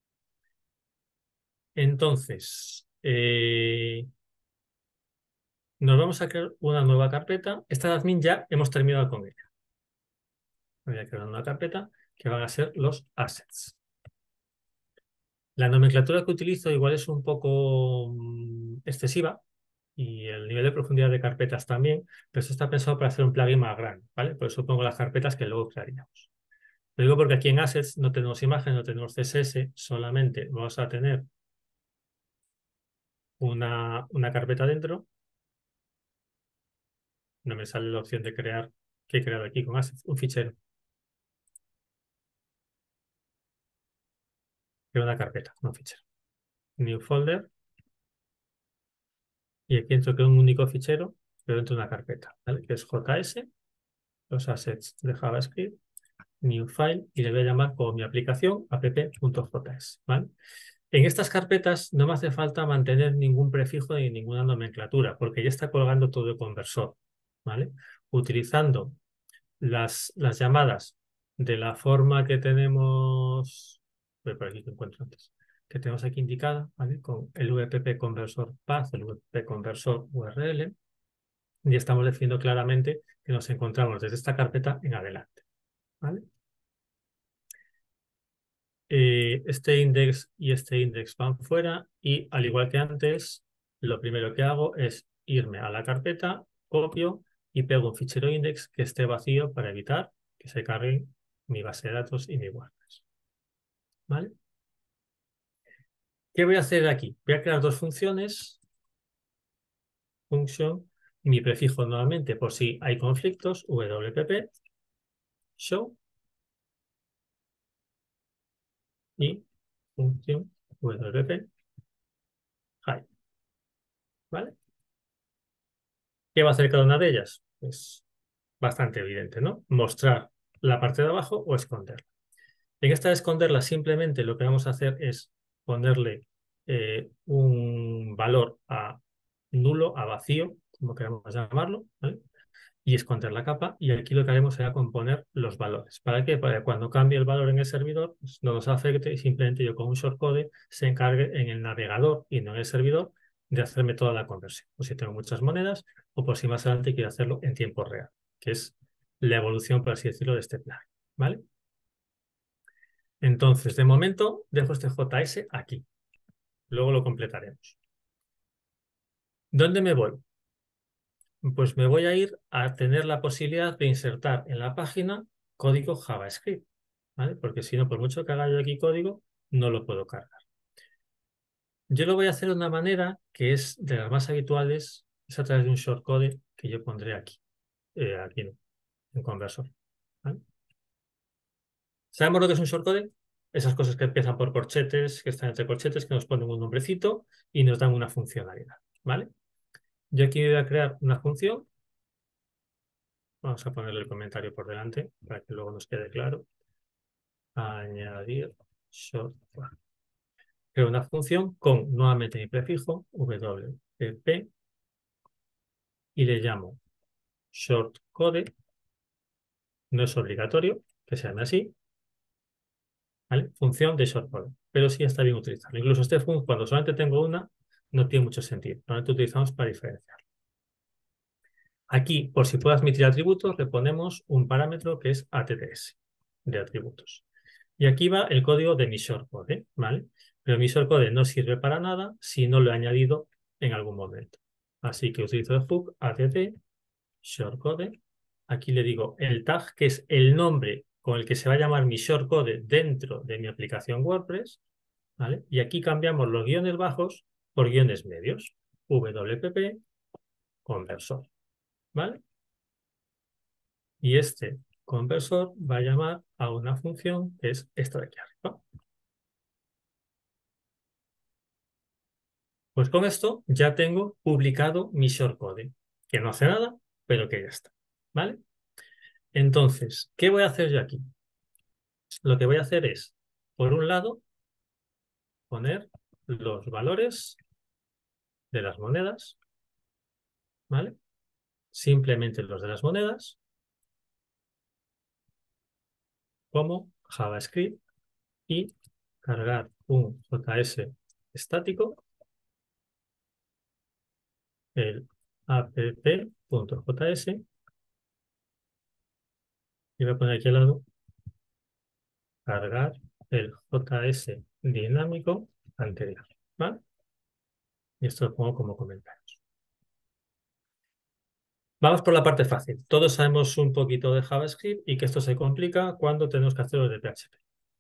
Entonces, eh, nos vamos a crear una nueva carpeta. Esta de admin ya hemos terminado con ella. Voy a crear una carpeta que van a ser los assets. La nomenclatura que utilizo igual es un poco mm, excesiva y el nivel de profundidad de carpetas también, pero esto está pensado para hacer un plugin más grande, ¿vale? Por eso pongo las carpetas que luego crearíamos. Lo digo porque aquí en assets no tenemos imagen, no tenemos C S S, solamente vamos a tener una, una carpeta dentro. No me sale la opción de crear, que he creado aquí con assets, un fichero. Creo una carpeta, no un fichero. New folder. Y aquí entro con un único fichero, pero dentro de una carpeta, ¿vale? Que es J S, los assets de JavaScript, new file, y le voy a llamar como mi aplicación app.js, ¿vale? En estas carpetas no me hace falta mantener ningún prefijo ni ninguna nomenclatura, porque ya está colgando todo el conversor, ¿vale? Utilizando las, las llamadas de la forma que tenemos, voy por aquí que encuentro antes, que tenemos aquí indicada, ¿vale? Con el vpp conversor path, el vpp conversor U R L, y estamos definiendo claramente que nos encontramos desde esta carpeta en adelante, ¿vale? Eh, este index y este index van fuera y al igual que antes, lo primero que hago es irme a la carpeta, copio y pego un fichero index que esté vacío para evitar que se cargue mi base de datos y mi WordPress, ¿vale? ¿Qué voy a hacer aquí? Voy a crear dos funciones. Function, mi prefijo nuevamente por si hay conflictos, wpp, show, y función wp hide, ¿vale? ¿Qué va a hacer cada una de ellas? Pues bastante evidente, ¿no? Mostrar la parte de abajo o esconderla. En esta de esconderla simplemente lo que vamos a hacer es ponerle eh, un valor a nulo, a vacío, como queramos llamarlo, ¿vale? Y esconder la capa, y aquí lo que haremos será componer los valores. ¿Para qué? Para que cuando cambie el valor en el servidor pues no nos afecte y simplemente yo con un shortcode se encargue en el navegador y no en el servidor de hacerme toda la conversión. O si tengo muchas monedas o por si más adelante quiero hacerlo en tiempo real, que es la evolución, por así decirlo, de este plugin, ¿vale? Entonces, de momento, dejo este J S aquí. Luego lo completaremos. ¿Dónde me voy? Pues me voy a ir a tener la posibilidad de insertar en la página código JavaScript, ¿vale? Porque si no, por mucho que haga yo aquí código, no lo puedo cargar. Yo lo voy a hacer de una manera que es de las más habituales, es a través de un shortcode que yo pondré aquí, eh, aquí no, en conversor, ¿vale? ¿Sabemos lo que es un shortcode? Esas cosas que empiezan por corchetes, que están entre corchetes, que nos ponen un nombrecito y nos dan una funcionalidad, ¿vale? Yo aquí voy a crear una función. Vamos a ponerle el comentario por delante para que luego nos quede claro. Añadir shortcode. Creo una función con nuevamente mi prefijo wpp y le llamo shortcode. No es obligatorio que se llame así, ¿vale? Función de shortcode, pero sí está bien utilizarlo. Incluso este función, cuando solamente tengo una, no tiene mucho sentido. Normalmente utilizamos para diferenciar. Aquí, por si puedo admitir atributos, le ponemos un parámetro que es A T T S de atributos. Y aquí va el código de mi shortcode, ¿vale? Pero mi shortcode no sirve para nada si no lo he añadido en algún momento. Así que utilizo el hook att shortcode. Aquí le digo el tag, que es el nombre con el que se va a llamar mi shortcode dentro de mi aplicación WordPress, ¿vale? Y aquí cambiamos los guiones bajos por guiones medios. wpp conversor, ¿vale? Y este conversor va a llamar a una función que es esta de aquí arriba. Pues con esto ya tengo publicado mi shortcode, que no hace nada, pero que ya está, ¿vale? Entonces, ¿qué voy a hacer yo aquí? Lo que voy a hacer es, por un lado, poner los valores de las monedas, ¿vale? Simplemente los de las monedas, como JavaScript, y cargar un J S estático, el app.js, y voy a poner aquí al lado, cargar el J S dinámico anterior, ¿vale? Y esto lo pongo como comentarios. Vamos por la parte fácil. Todos sabemos un poquito de JavaScript y que esto se complica cuando tenemos que hacerlo de P H P.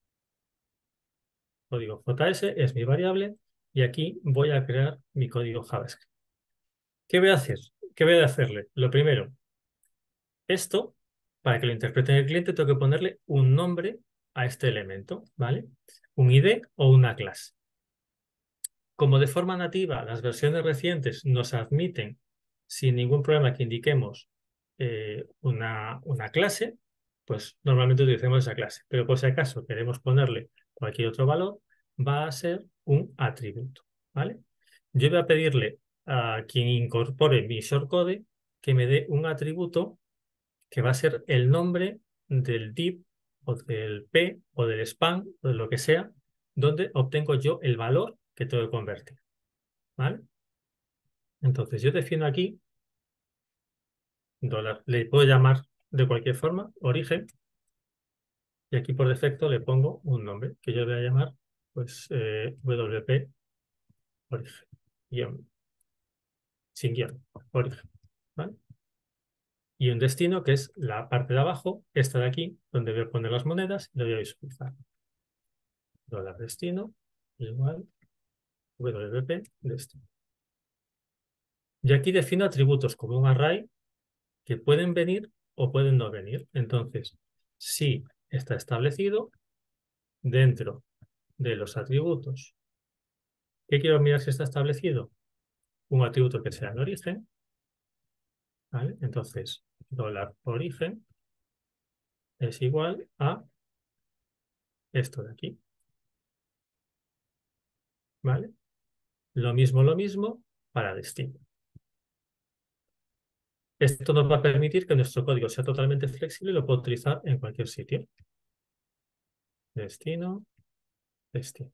Código J S es mi variable y aquí voy a crear mi código JavaScript. ¿Qué voy a hacer? ¿Qué voy a hacerle? Lo primero, esto, para que lo interprete el cliente, tengo que ponerle un nombre a este elemento, ¿vale? Un I D o una clase. Como de forma nativa las versiones recientes nos admiten sin ningún problema que indiquemos eh, una, una clase, pues normalmente utilizamos esa clase. Pero por si acaso queremos ponerle cualquier otro valor, va a ser un atributo, ¿vale? Yo voy a pedirle a quien incorpore mi shortcode que me dé un atributo que va a ser el nombre del div o del p o del span o de lo que sea, donde obtengo yo el valor que tengo que convertir, ¿vale? Entonces yo defino aquí dólar, le puedo llamar de cualquier forma, origen, y aquí por defecto le pongo un nombre que yo voy a llamar pues eh, W P origen, guión, sin guión, origen, ¿vale? Y un destino que es la parte de abajo, esta de aquí, donde voy a poner las monedas y lo voy a visualizar. Dólar destino igual W P destino. Y aquí defino atributos como un array que pueden venir o pueden no venir. Entonces, si está establecido dentro de los atributos, ¿qué quiero mirar si está establecido? Un atributo que sea en origen, ¿vale? Entonces, dólar origen es igual a esto de aquí, ¿vale? Lo mismo, lo mismo para destino. Esto nos va a permitir que nuestro código sea totalmente flexible y lo puedo utilizar en cualquier sitio. Destino, destino.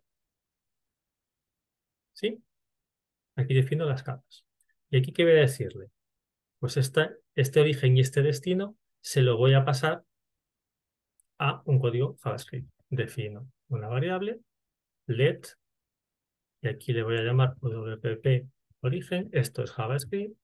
¿Sí? Aquí defino las capas. ¿Y aquí qué voy a decirle? Pues esta, este origen y este destino se lo voy a pasar a un código JavaScript. Defino una variable, let, y aquí le voy a llamar W P origen, esto es JavaScript,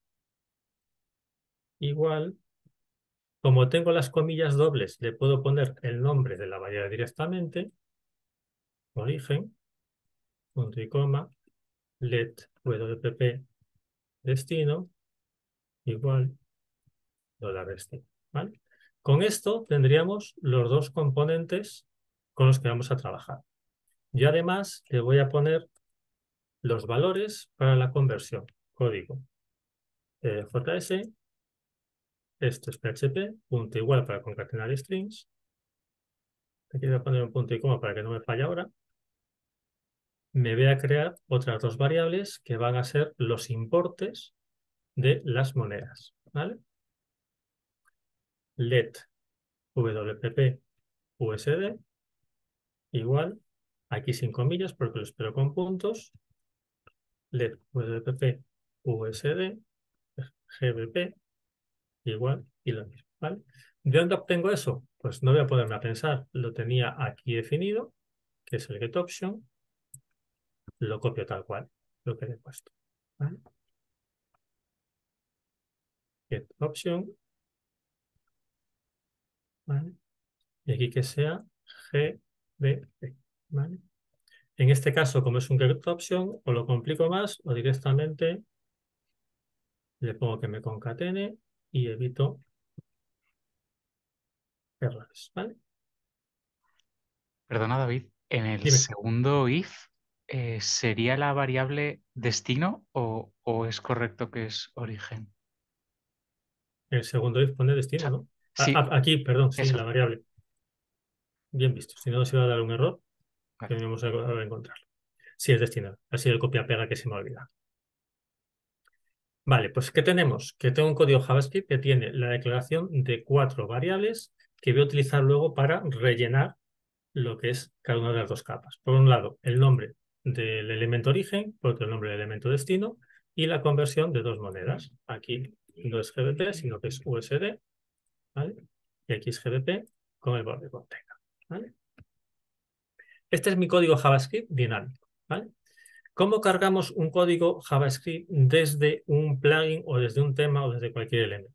igual, como tengo las comillas dobles, le puedo poner el nombre de la variable directamente, origen, punto y coma, let W P destino, igual, dólar destino, ¿vale? Con esto tendríamos los dos componentes con los que vamos a trabajar. Y además le voy a poner los valores para la conversión. Código eh, J S, esto es P H P, punto igual para concatenar strings. Aquí voy a poner un punto y coma para que no me falle ahora. Me voy a crear otras dos variables que van a ser los importes de las monedas, ¿vale? Let W P P U S D igual, aquí sin comillas porque lo espero con puntos, let W P P U S D G B P igual y lo mismo, ¿vale? ¿De dónde obtengo eso? Pues no voy a ponerme a pensar, lo tenía aquí definido, que es el get option, lo copio tal cual, lo que le he puesto, ¿vale? Get option, ¿vale? Y aquí que sea G B P, ¿vale? En este caso, como es un get option, o lo complico más o directamente le pongo que me concatene y evito errores, ¿vale? Perdona, David, en el Dime. segundo if, eh, ¿sería la variable destino o, o es correcto que es origen? El segundo if pone O destino, sea, ¿no? A- sí, a- aquí, perdón, sí, eso. la variable. Bien visto. Si no, nos iba a dar un error que Vale. no vamos a a encontrarlo. Sí, es destino. Ha sido el copia-pega que se me ha olvidado. Vale, pues ¿qué tenemos? Que tengo un código JavaScript que tiene la declaración de cuatro variables que voy a utilizar luego para rellenar lo que es cada una de las dos capas. Por un lado, el nombre del elemento origen, por otro el nombre del elemento destino y la conversión de dos monedas. Aquí no es G B P, sino que es U S D, ¿vale? Y aquí es G B P con el borde container, ¿vale? Este es mi código JavaScript dinámico, ¿vale? ¿Cómo cargamos un código JavaScript desde un plugin o desde un tema o desde cualquier elemento?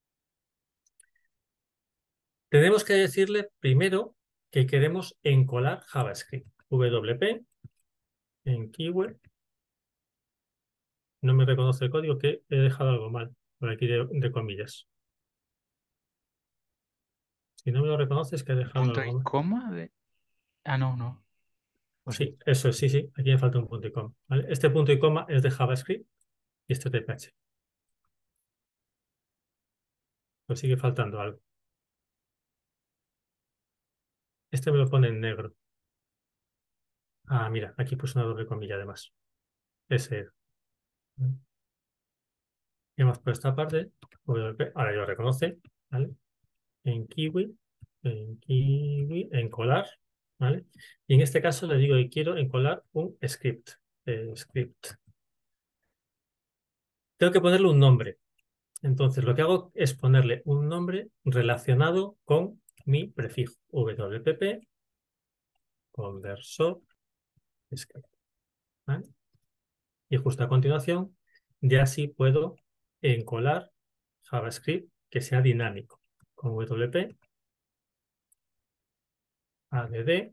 Tenemos que decirle primero que queremos encolar JavaScript. W P en keyword. No me reconoce el código, que he dejado algo mal por aquí de, de comillas. Si no me lo reconoces, que he dejado Punto algo y mal. coma de... Ah, no, no. ¿O sí? Sí, eso es, sí, sí. Aquí me falta un punto y coma, ¿vale? Este punto y coma es de JavaScript y este es de P H P. Pues sigue faltando algo. Este me lo pone en negro. Ah, mira, aquí puse una doble comilla además. Ese era. Y hemos por esta parte, W P, ahora ya lo reconoce, ¿vale? En Kiwi, en Kiwi, encolar, ¿vale? Y en este caso le digo que quiero encolar un script. eh, script. Tengo que ponerle un nombre. Entonces, lo que hago es ponerle un nombre relacionado con mi prefijo. W P P, conversor, script, ¿vale? Y justo a continuación, ya sí puedo encolar JavaScript que sea dinámico. Con W P, add,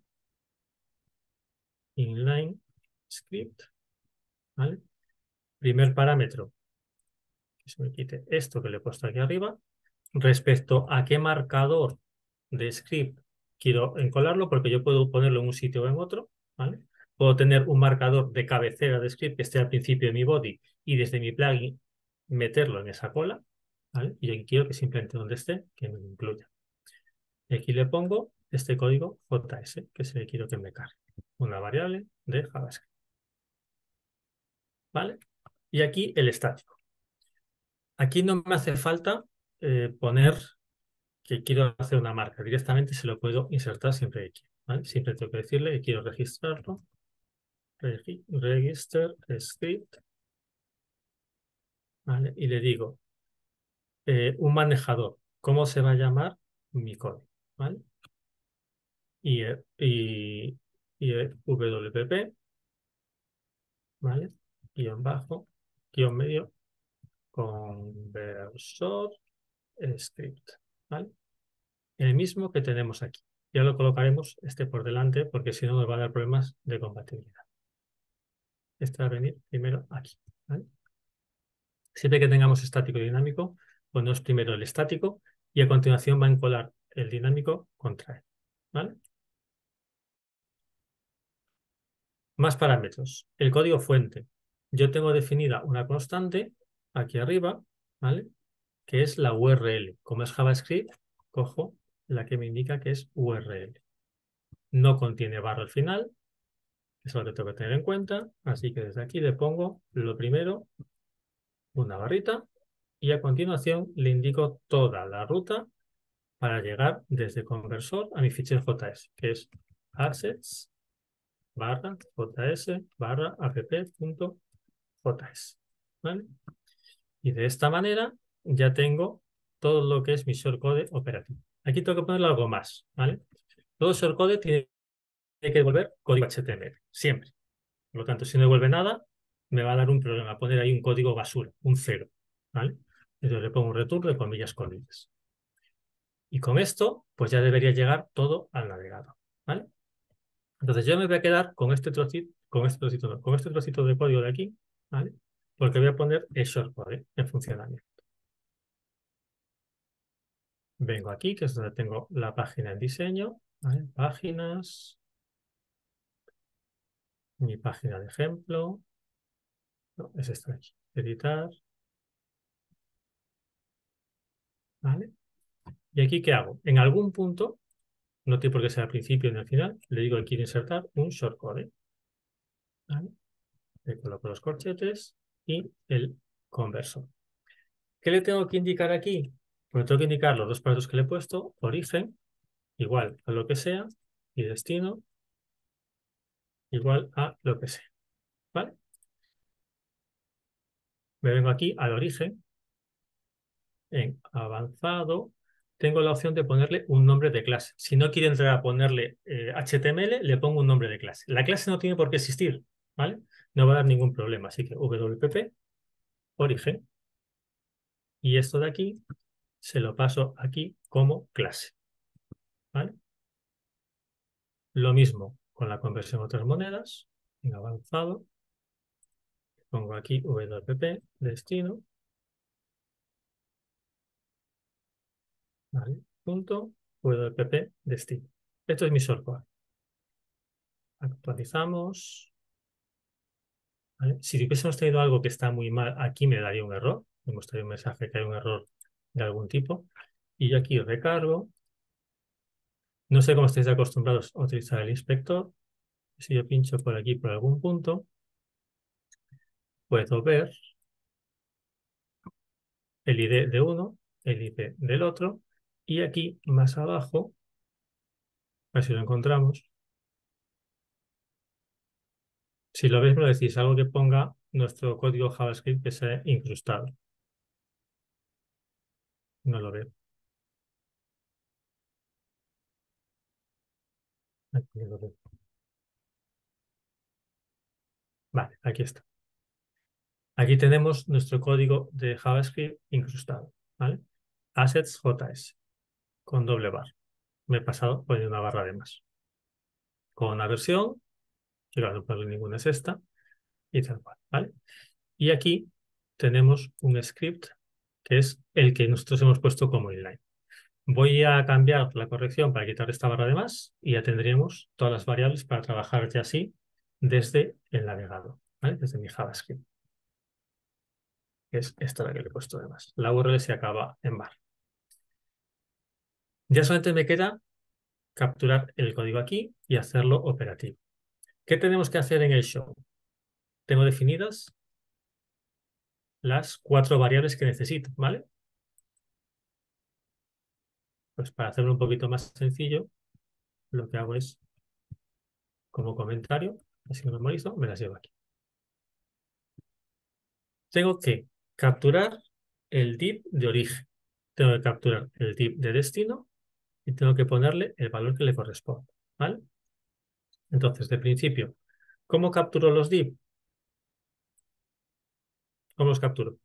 inline, script, ¿vale? Primer parámetro, que se me quite esto que le he puesto aquí arriba, respecto a qué marcador de script quiero encolarlo, porque yo puedo ponerlo en un sitio o en otro, ¿vale? Puedo tener un marcador de cabecera de script que esté al principio de mi body y desde mi plugin meterlo en esa cola, ¿vale? Y aquí quiero que simplemente donde esté, que me lo incluya. Y aquí le pongo este código J S, que es el que quiero que me cargue. Una variable de JavaScript, ¿vale? Y aquí el estático. Aquí no me hace falta eh, poner que quiero hacer una marca. Directamente se lo puedo insertar siempre que quiero, ¿vale? Siempre tengo que decirle que quiero registrarlo. Regi register script, ¿vale? Y le digo eh, un manejador. ¿Cómo se va a llamar mi código? ¿Vale? Y, eh, y, y eh, W P P, ¿vale? Guión bajo, guión medio, conversor script, ¿vale? El mismo que tenemos aquí. Ya lo colocaremos este por delante porque si no nos va a dar problemas de compatibilidad. Este va a venir primero aquí, ¿vale? Siempre que tengamos estático y dinámico, ponemos primero el estático y a continuación va a encolar el dinámico contra él, ¿vale? Más parámetros. El código fuente. Yo tengo definida una constante aquí arriba, ¿vale? Que es la U R L. Como es JavaScript, cojo la que me indica que es U R L. No contiene barra al final, eso es lo que tengo que tener en cuenta. Así que desde aquí le pongo lo primero, una barrita, y a continuación le indico toda la ruta para llegar desde conversor a mi fichero J S, que es assets barra js barra app.js, ¿vale? Y de esta manera ya tengo todo lo que es mi shortcode operativo. Aquí tengo que ponerle algo más, ¿vale? Todo shortcode tiene que devolver código H T M L, siempre. Por lo tanto, si no devuelve nada, me va a dar un problema, poner ahí un código basura, un cero, ¿vale? Entonces le pongo un return de comillas comillas. Y con esto, pues ya debería llegar todo al navegador, ¿vale? Entonces yo me voy a quedar con este trocito, con este trocito, no, con este trocito de código de aquí, ¿vale? Porque voy a poner el shortcode en funcionamiento. Vengo aquí, que es donde tengo la página en diseño, ¿vale? Páginas, mi página de ejemplo. No, es esta de aquí. Editar. ¿Vale? ¿Y aquí qué hago? En algún punto, no tiene por qué ser al principio ni al final, le digo que quiero insertar un shortcode. ¿Vale? Le coloco los corchetes y el conversor. ¿Qué le tengo que indicar aquí? Pues tengo que indicar los dos parámetros que le he puesto, origen, igual a lo que sea, y destino, igual a lo que sea. ¿Vale? Me vengo aquí al origen, en avanzado, tengo la opción de ponerle un nombre de clase. Si no quiero entrar a ponerle eh, H T M L, le pongo un nombre de clase. La clase no tiene por qué existir, ¿vale? No va a dar ningún problema. Así que W P P, origen, y esto de aquí se lo paso aquí como clase, ¿vale? Lo mismo con la conversión a otras monedas, en avanzado, pongo aquí W P P, destino, ¿vale? Punto, W P P, destino. Esto es mi shortcode. Actualizamos. ¿Vale? Si hubiésemos tenido algo que está muy mal, aquí me daría un error. Me mostraría un mensaje que hay un error de algún tipo. Y yo aquí recargo. No sé cómo estáis acostumbrados a utilizar el inspector. Si yo pincho por aquí por algún punto, puedo ver el I D de uno, el I D del otro. Y aquí más abajo, a ver si lo encontramos. Si lo veis, me lo decís, algo que ponga nuestro código JavaScript que sea incrustado. No lo veo. Aquí lo veo. Vale, aquí está. Aquí tenemos nuestro código de JavaScript incrustado, ¿vale? Assets.js con doble barra. Me he pasado poniendo una barra de más. Con una versión, que claro, no ninguna es esta, y tal cual, ¿vale? Y aquí tenemos un script que es el que nosotros hemos puesto como inline. Voy a cambiar la corrección para quitar esta barra de más y ya tendríamos todas las variables para trabajar ya así desde el navegador, ¿vale? Desde mi JavaScript. Que es esta la que le he puesto de más. La U R L se acaba en barra. Ya solamente me queda capturar el código aquí y hacerlo operativo. ¿Qué tenemos que hacer en el show? Tengo definidas las cuatro variables que necesito, ¿vale? Pues para hacerlo un poquito más sencillo, lo que hago es, como comentario, así me lo memorizo, me las llevo aquí. Tengo que capturar el div de origen. Tengo que capturar el div de destino y tengo que ponerle el valor que le corresponde, ¿vale? Entonces, de principio, ¿cómo capturo los div? ¿Cómo los capturo?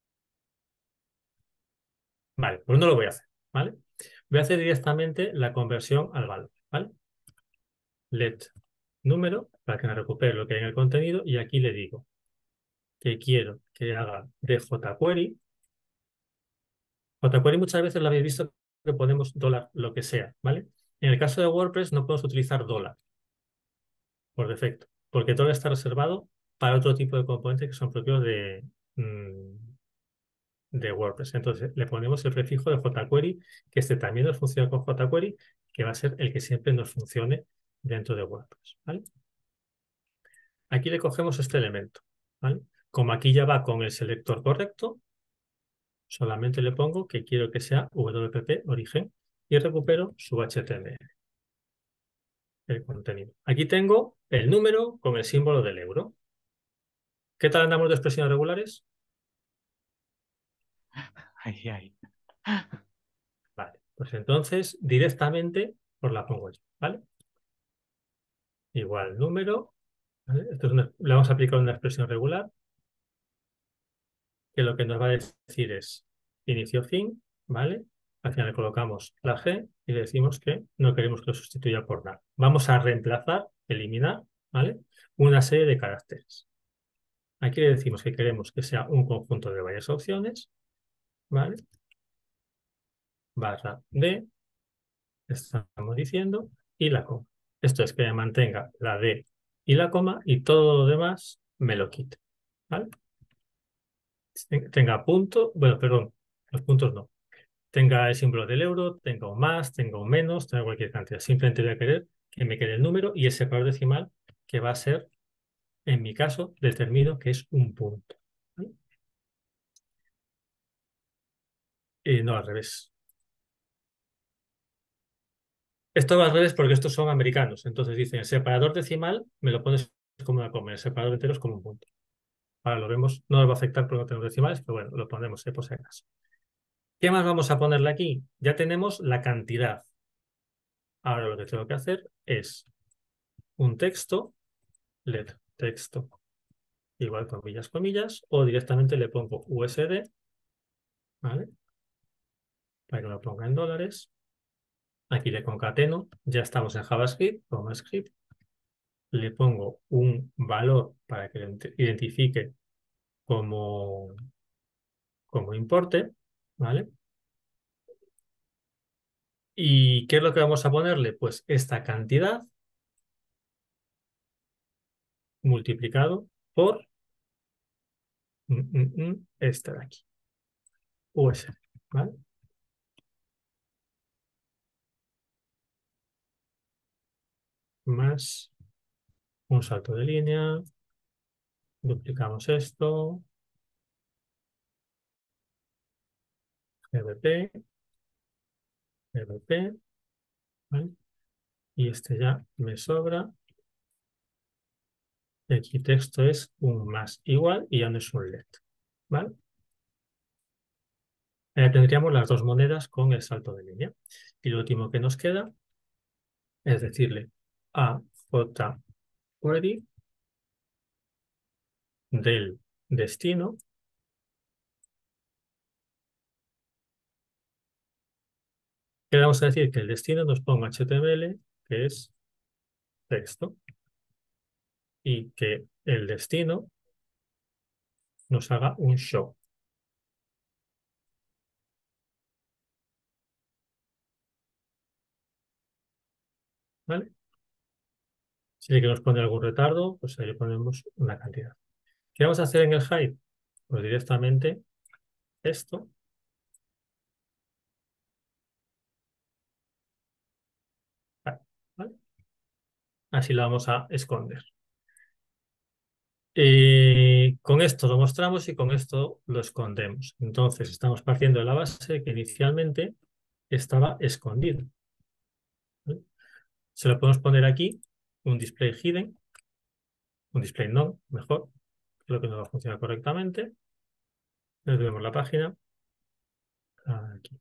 Vale, pues no lo voy a hacer, ¿vale? Voy a hacer directamente la conversión al valor, ¿vale? Let número, para que me recupere lo que hay en el contenido, y aquí le digo que quiero que haga de jQuery. jQuery muchas veces lo habéis visto que ponemos dólar, lo que sea, ¿vale? En el caso de WordPress no podemos utilizar dólar por defecto, porque todo está reservado para otro tipo de componentes que son propios de, mmm, de WordPress. Entonces le ponemos el prefijo de jQuery, que este también nos funciona con jQuery, que va a ser el que siempre nos funcione dentro de WordPress, ¿vale? Aquí le cogemos este elemento, ¿vale? Como aquí ya va con el selector correcto, solamente le pongo que quiero que sea W P P origen y recupero su H T M L, el contenido. Aquí tengo el número con el símbolo del euro. ¿Qué tal andamos de expresiones regulares? Ay, ay. Vale, pues entonces directamente os la pongo yo, ¿vale? Igual número, ¿vale? Esto es una, le vamos a aplicar una expresión regular que lo que nos va a decir es inicio-fin, ¿vale? Al final le colocamos la G y le decimos que no queremos que lo sustituya por nada. Vamos a reemplazar, eliminar, ¿vale? Una serie de caracteres. Aquí le decimos que queremos que sea un conjunto de varias opciones, ¿vale? Barra D, estamos diciendo, y la coma. Esto es que mantenga la D y la coma, y todo lo demás me lo quite, ¿vale? Tenga punto, bueno, perdón, los puntos no. Tenga el símbolo del euro, tenga un más, tenga un menos, tenga cualquier cantidad. Simplemente voy a querer que me quede el número y el separador decimal que va a ser, en mi caso, determino que es un punto, ¿vale? Y no al revés. Esto va al revés porque estos son americanos. Entonces dicen, el separador decimal me lo pones como una coma, el separador entero es como un punto. Ahora lo vemos, no nos va a afectar porque no tenemos decimales, pero bueno, lo ponemos eh, por si acaso. ¿Qué más vamos a ponerle aquí? Ya tenemos la cantidad. Ahora lo que tengo que hacer es un texto, let texto, igual comillas, comillas, o directamente le pongo U S D, ¿vale? Para que lo ponga en dólares. Aquí le concateno, ya estamos en JavaScript, como script. Le pongo un valor para que lo identifique como, como importe, ¿vale? ¿Y qué es lo que vamos a ponerle? Pues esta cantidad multiplicado por mm, mm, mm, este de aquí, U S D, ¿vale? Más un salto de línea, duplicamos esto, G B P, G B P, ¿vale? Y este ya me sobra. Aquí texto es un más igual y ya no es un let, ¿vale? Eh, tendríamos las dos monedas con el salto de línea. Y lo último que nos queda es decirle a jQuery del destino que le vamos a decir que el destino nos ponga H T M L, que es texto, y que el destino nos haga un show. ¿Vale? Si le queremos poner algún retardo, pues ahí le ponemos una cantidad. ¿Qué vamos a hacer en el hide? Pues directamente esto. ¿Vale? Así lo vamos a esconder. Eh, con esto lo mostramos y con esto lo escondemos. Entonces estamos partiendo de la base que inicialmente estaba escondido, ¿vale? Se lo podemos poner aquí, un display hidden, un display no, mejor, creo que no va a funcionar correctamente. Entonces vemos la página. Aquí.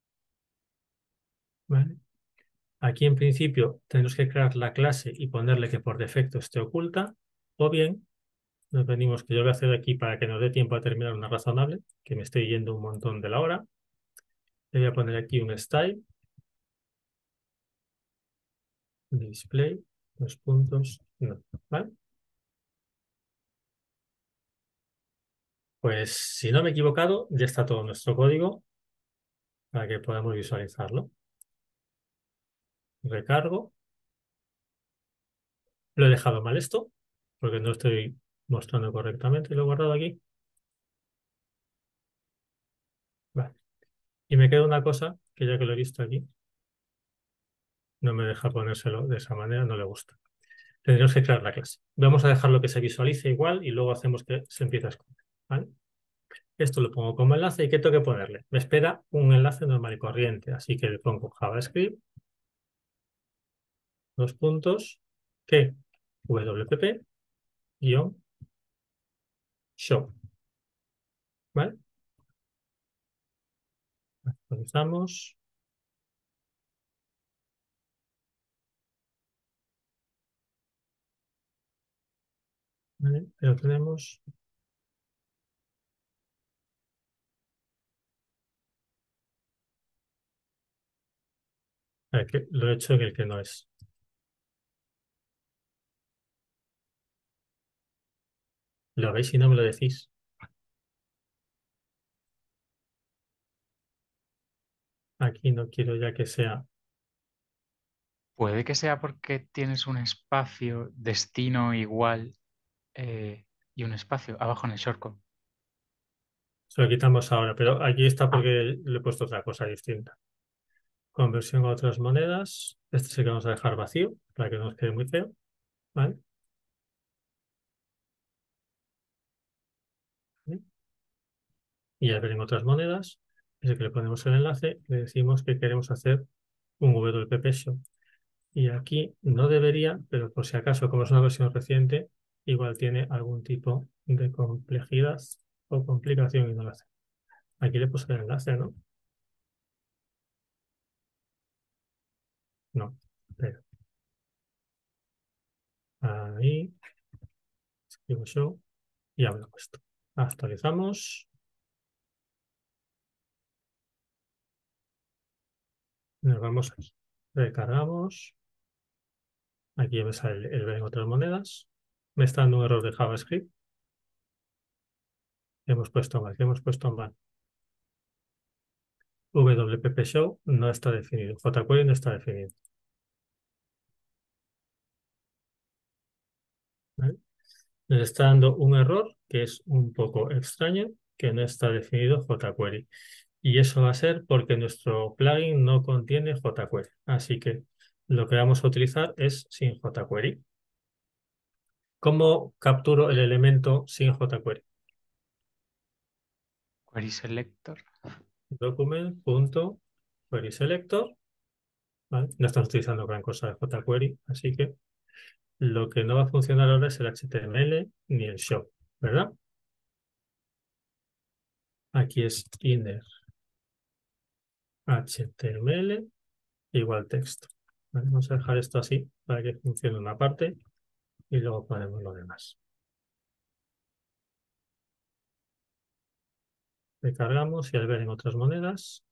¿Vale? Aquí en principio tenemos que crear la clase y ponerle que por defecto esté oculta, o bien nos venimos, que yo voy a hacer aquí para que nos dé tiempo a terminar una razonable, que me estoy yendo un montón de la hora. Le voy a poner aquí un style, display, dos puntos, no, ¿vale? Pues si no me he equivocado, ya está todo nuestro código para que podamos visualizarlo. Recargo. Lo he dejado mal esto, porque no estoy mostrando correctamente, lo he guardado aquí. Vale. Y me queda una cosa que ya que lo he visto aquí, no me deja ponérselo de esa manera, no le gusta. Tendríamos que crear la clase. Vamos a dejarlo que se visualice igual y luego hacemos que se empiece a esconder, ¿vale? Esto lo pongo como enlace y ¿qué tengo que ponerle? Me espera un enlace normal y corriente, así que le pongo JavaScript, dos puntos, que W P P guión show, ¿vale? Actualizamos. ¿Vale? Pero tenemos a ver, que lo he hecho en el que no es. ¿Lo veis y no me lo decís? Aquí no quiero ya que sea Puede que sea porque tienes un espacio destino igual eh, y un espacio abajo en el shortcode. Se lo quitamos ahora, pero aquí está Ah, porque le he puesto otra cosa distinta. Conversión a otras monedas. Este sí que vamos a dejar vacío para que no nos quede muy feo. ¿Vale? Y al ver en otras monedas, es que le ponemos el enlace, le decimos que queremos hacer un W P P Show. Y aquí no debería, pero por si acaso, como es una versión reciente, igual tiene algún tipo de complejidad o complicación y no lo hace. Aquí le puse el enlace, ¿no? No, pero ahí escribo show y ya me lo he puesto. Actualizamos. Nos vamos aquí. Recargamos. Aquí me sale el, el ver en otras monedas. Me está dando un error de JavaScript. Hemos puesto mal, hemos puesto mal. W P P Show no está definido. jQuery no está definido. ¿Vale? Nos está dando un error que es un poco extraño, que no está definido jQuery. Y eso va a ser porque nuestro plugin no contiene jQuery. Así que lo que vamos a utilizar es sin jQuery. ¿Cómo capturo el elemento sin jQuery? query selector. Document.querySelector. ¿Vale? No estamos utilizando gran cosa de jQuery, así que lo que no va a funcionar ahora es el H T M L ni el show, ¿verdad? Aquí es inner H T M L igual texto. ¿Vale? Vamos a dejar esto así para que funcione una parte y luego ponemos lo demás. Recargamos y al ver en otras monedas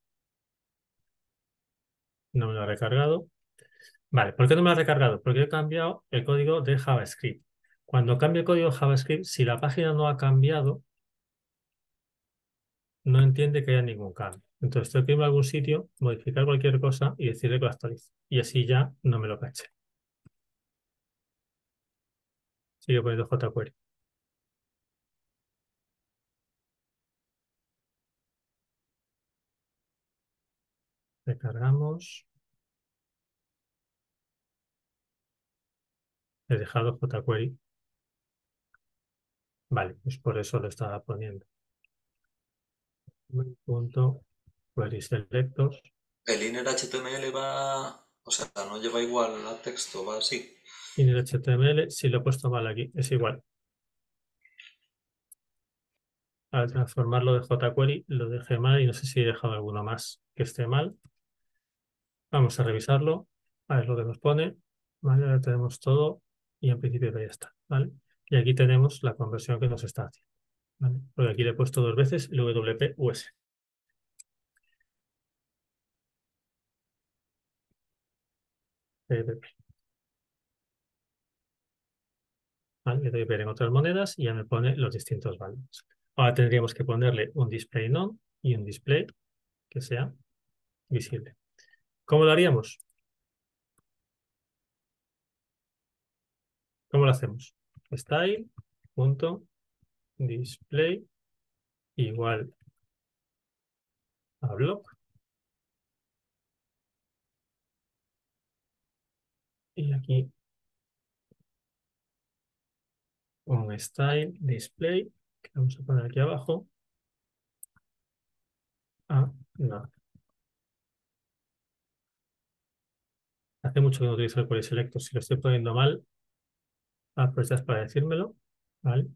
no me lo ha recargado. Vale, ¿por qué no me lo ha recargado? Porque he cambiado el código de JavaScript. Cuando cambie el código de JavaScript, si la página no ha cambiado, no entiende que haya ningún cambio. Entonces tengo que irme a algún sitio, modificar cualquier cosa y decirle que lo actualice. Y así ya no me lo cache. Sigue poniendo jQuery. Recargamos. He dejado jQuery. Vale, pues por eso lo estaba poniendo. Punto query selector. El inner H T M L va, o sea, no lleva igual a texto, va así. Inner H T M L, si lo he puesto mal aquí, es igual. Al transformarlo de jQuery lo dejé mal y no sé si he dejado alguno más que esté mal. Vamos a revisarlo, a ver lo que nos pone. Vale, ahora tenemos todo y en principio ya está. ¿Vale? Y aquí tenemos la conversión que nos está haciendo. ¿Vale? Porque aquí le he puesto dos veces el W P U S. ¿Vale? Le doy ver en otras monedas y ya me pone los distintos valores. Ahora tendríamos que ponerle un display none y un display que sea visible. ¿Cómo lo haríamos? ¿Cómo lo hacemos? Style.display igual a block. Y aquí un style display que vamos a poner aquí abajo. Ah, no. Hace mucho que no utilizo el query selector. Si lo estoy poniendo mal, aprovechas para decírmelo. ¿Vale?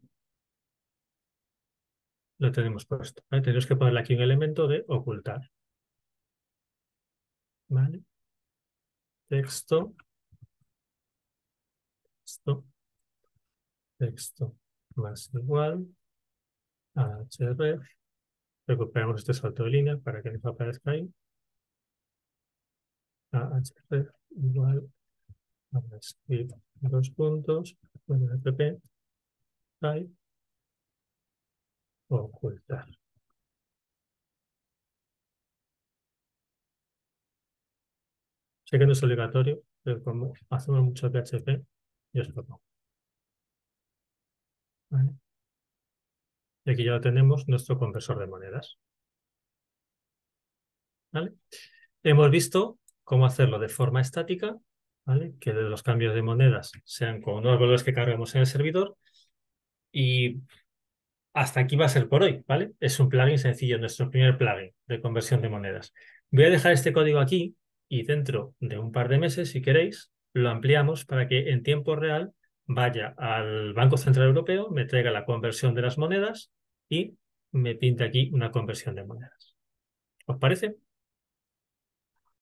Lo tenemos puesto. ¿Vale? Tenemos que ponerle aquí un elemento de ocultar. ¿Vale? Texto. Texto. Texto más igual a href. Recuperamos este salto de línea para que nos aparezca ahí. A href igual a script dos puntos, wp type ocultar. Sé que no es obligatorio, pero como hacemos mucho P H P, yo os lo pongo. ¿Vale? Y aquí ya lo tenemos, nuestro conversor de monedas. ¿Vale? Hemos visto cómo hacerlo de forma estática, ¿vale? Que los cambios de monedas sean con unos valores que cargamos en el servidor. Y hasta aquí va a ser por hoy, ¿vale? Es un plugin sencillo, nuestro primer plugin de conversión de monedas. Voy a dejar este código aquí y dentro de un par de meses, si queréis, lo ampliamos para que en tiempo real vaya al Banco Central Europeo, me traiga la conversión de las monedas y me pinte aquí una conversión de monedas. ¿Os parece?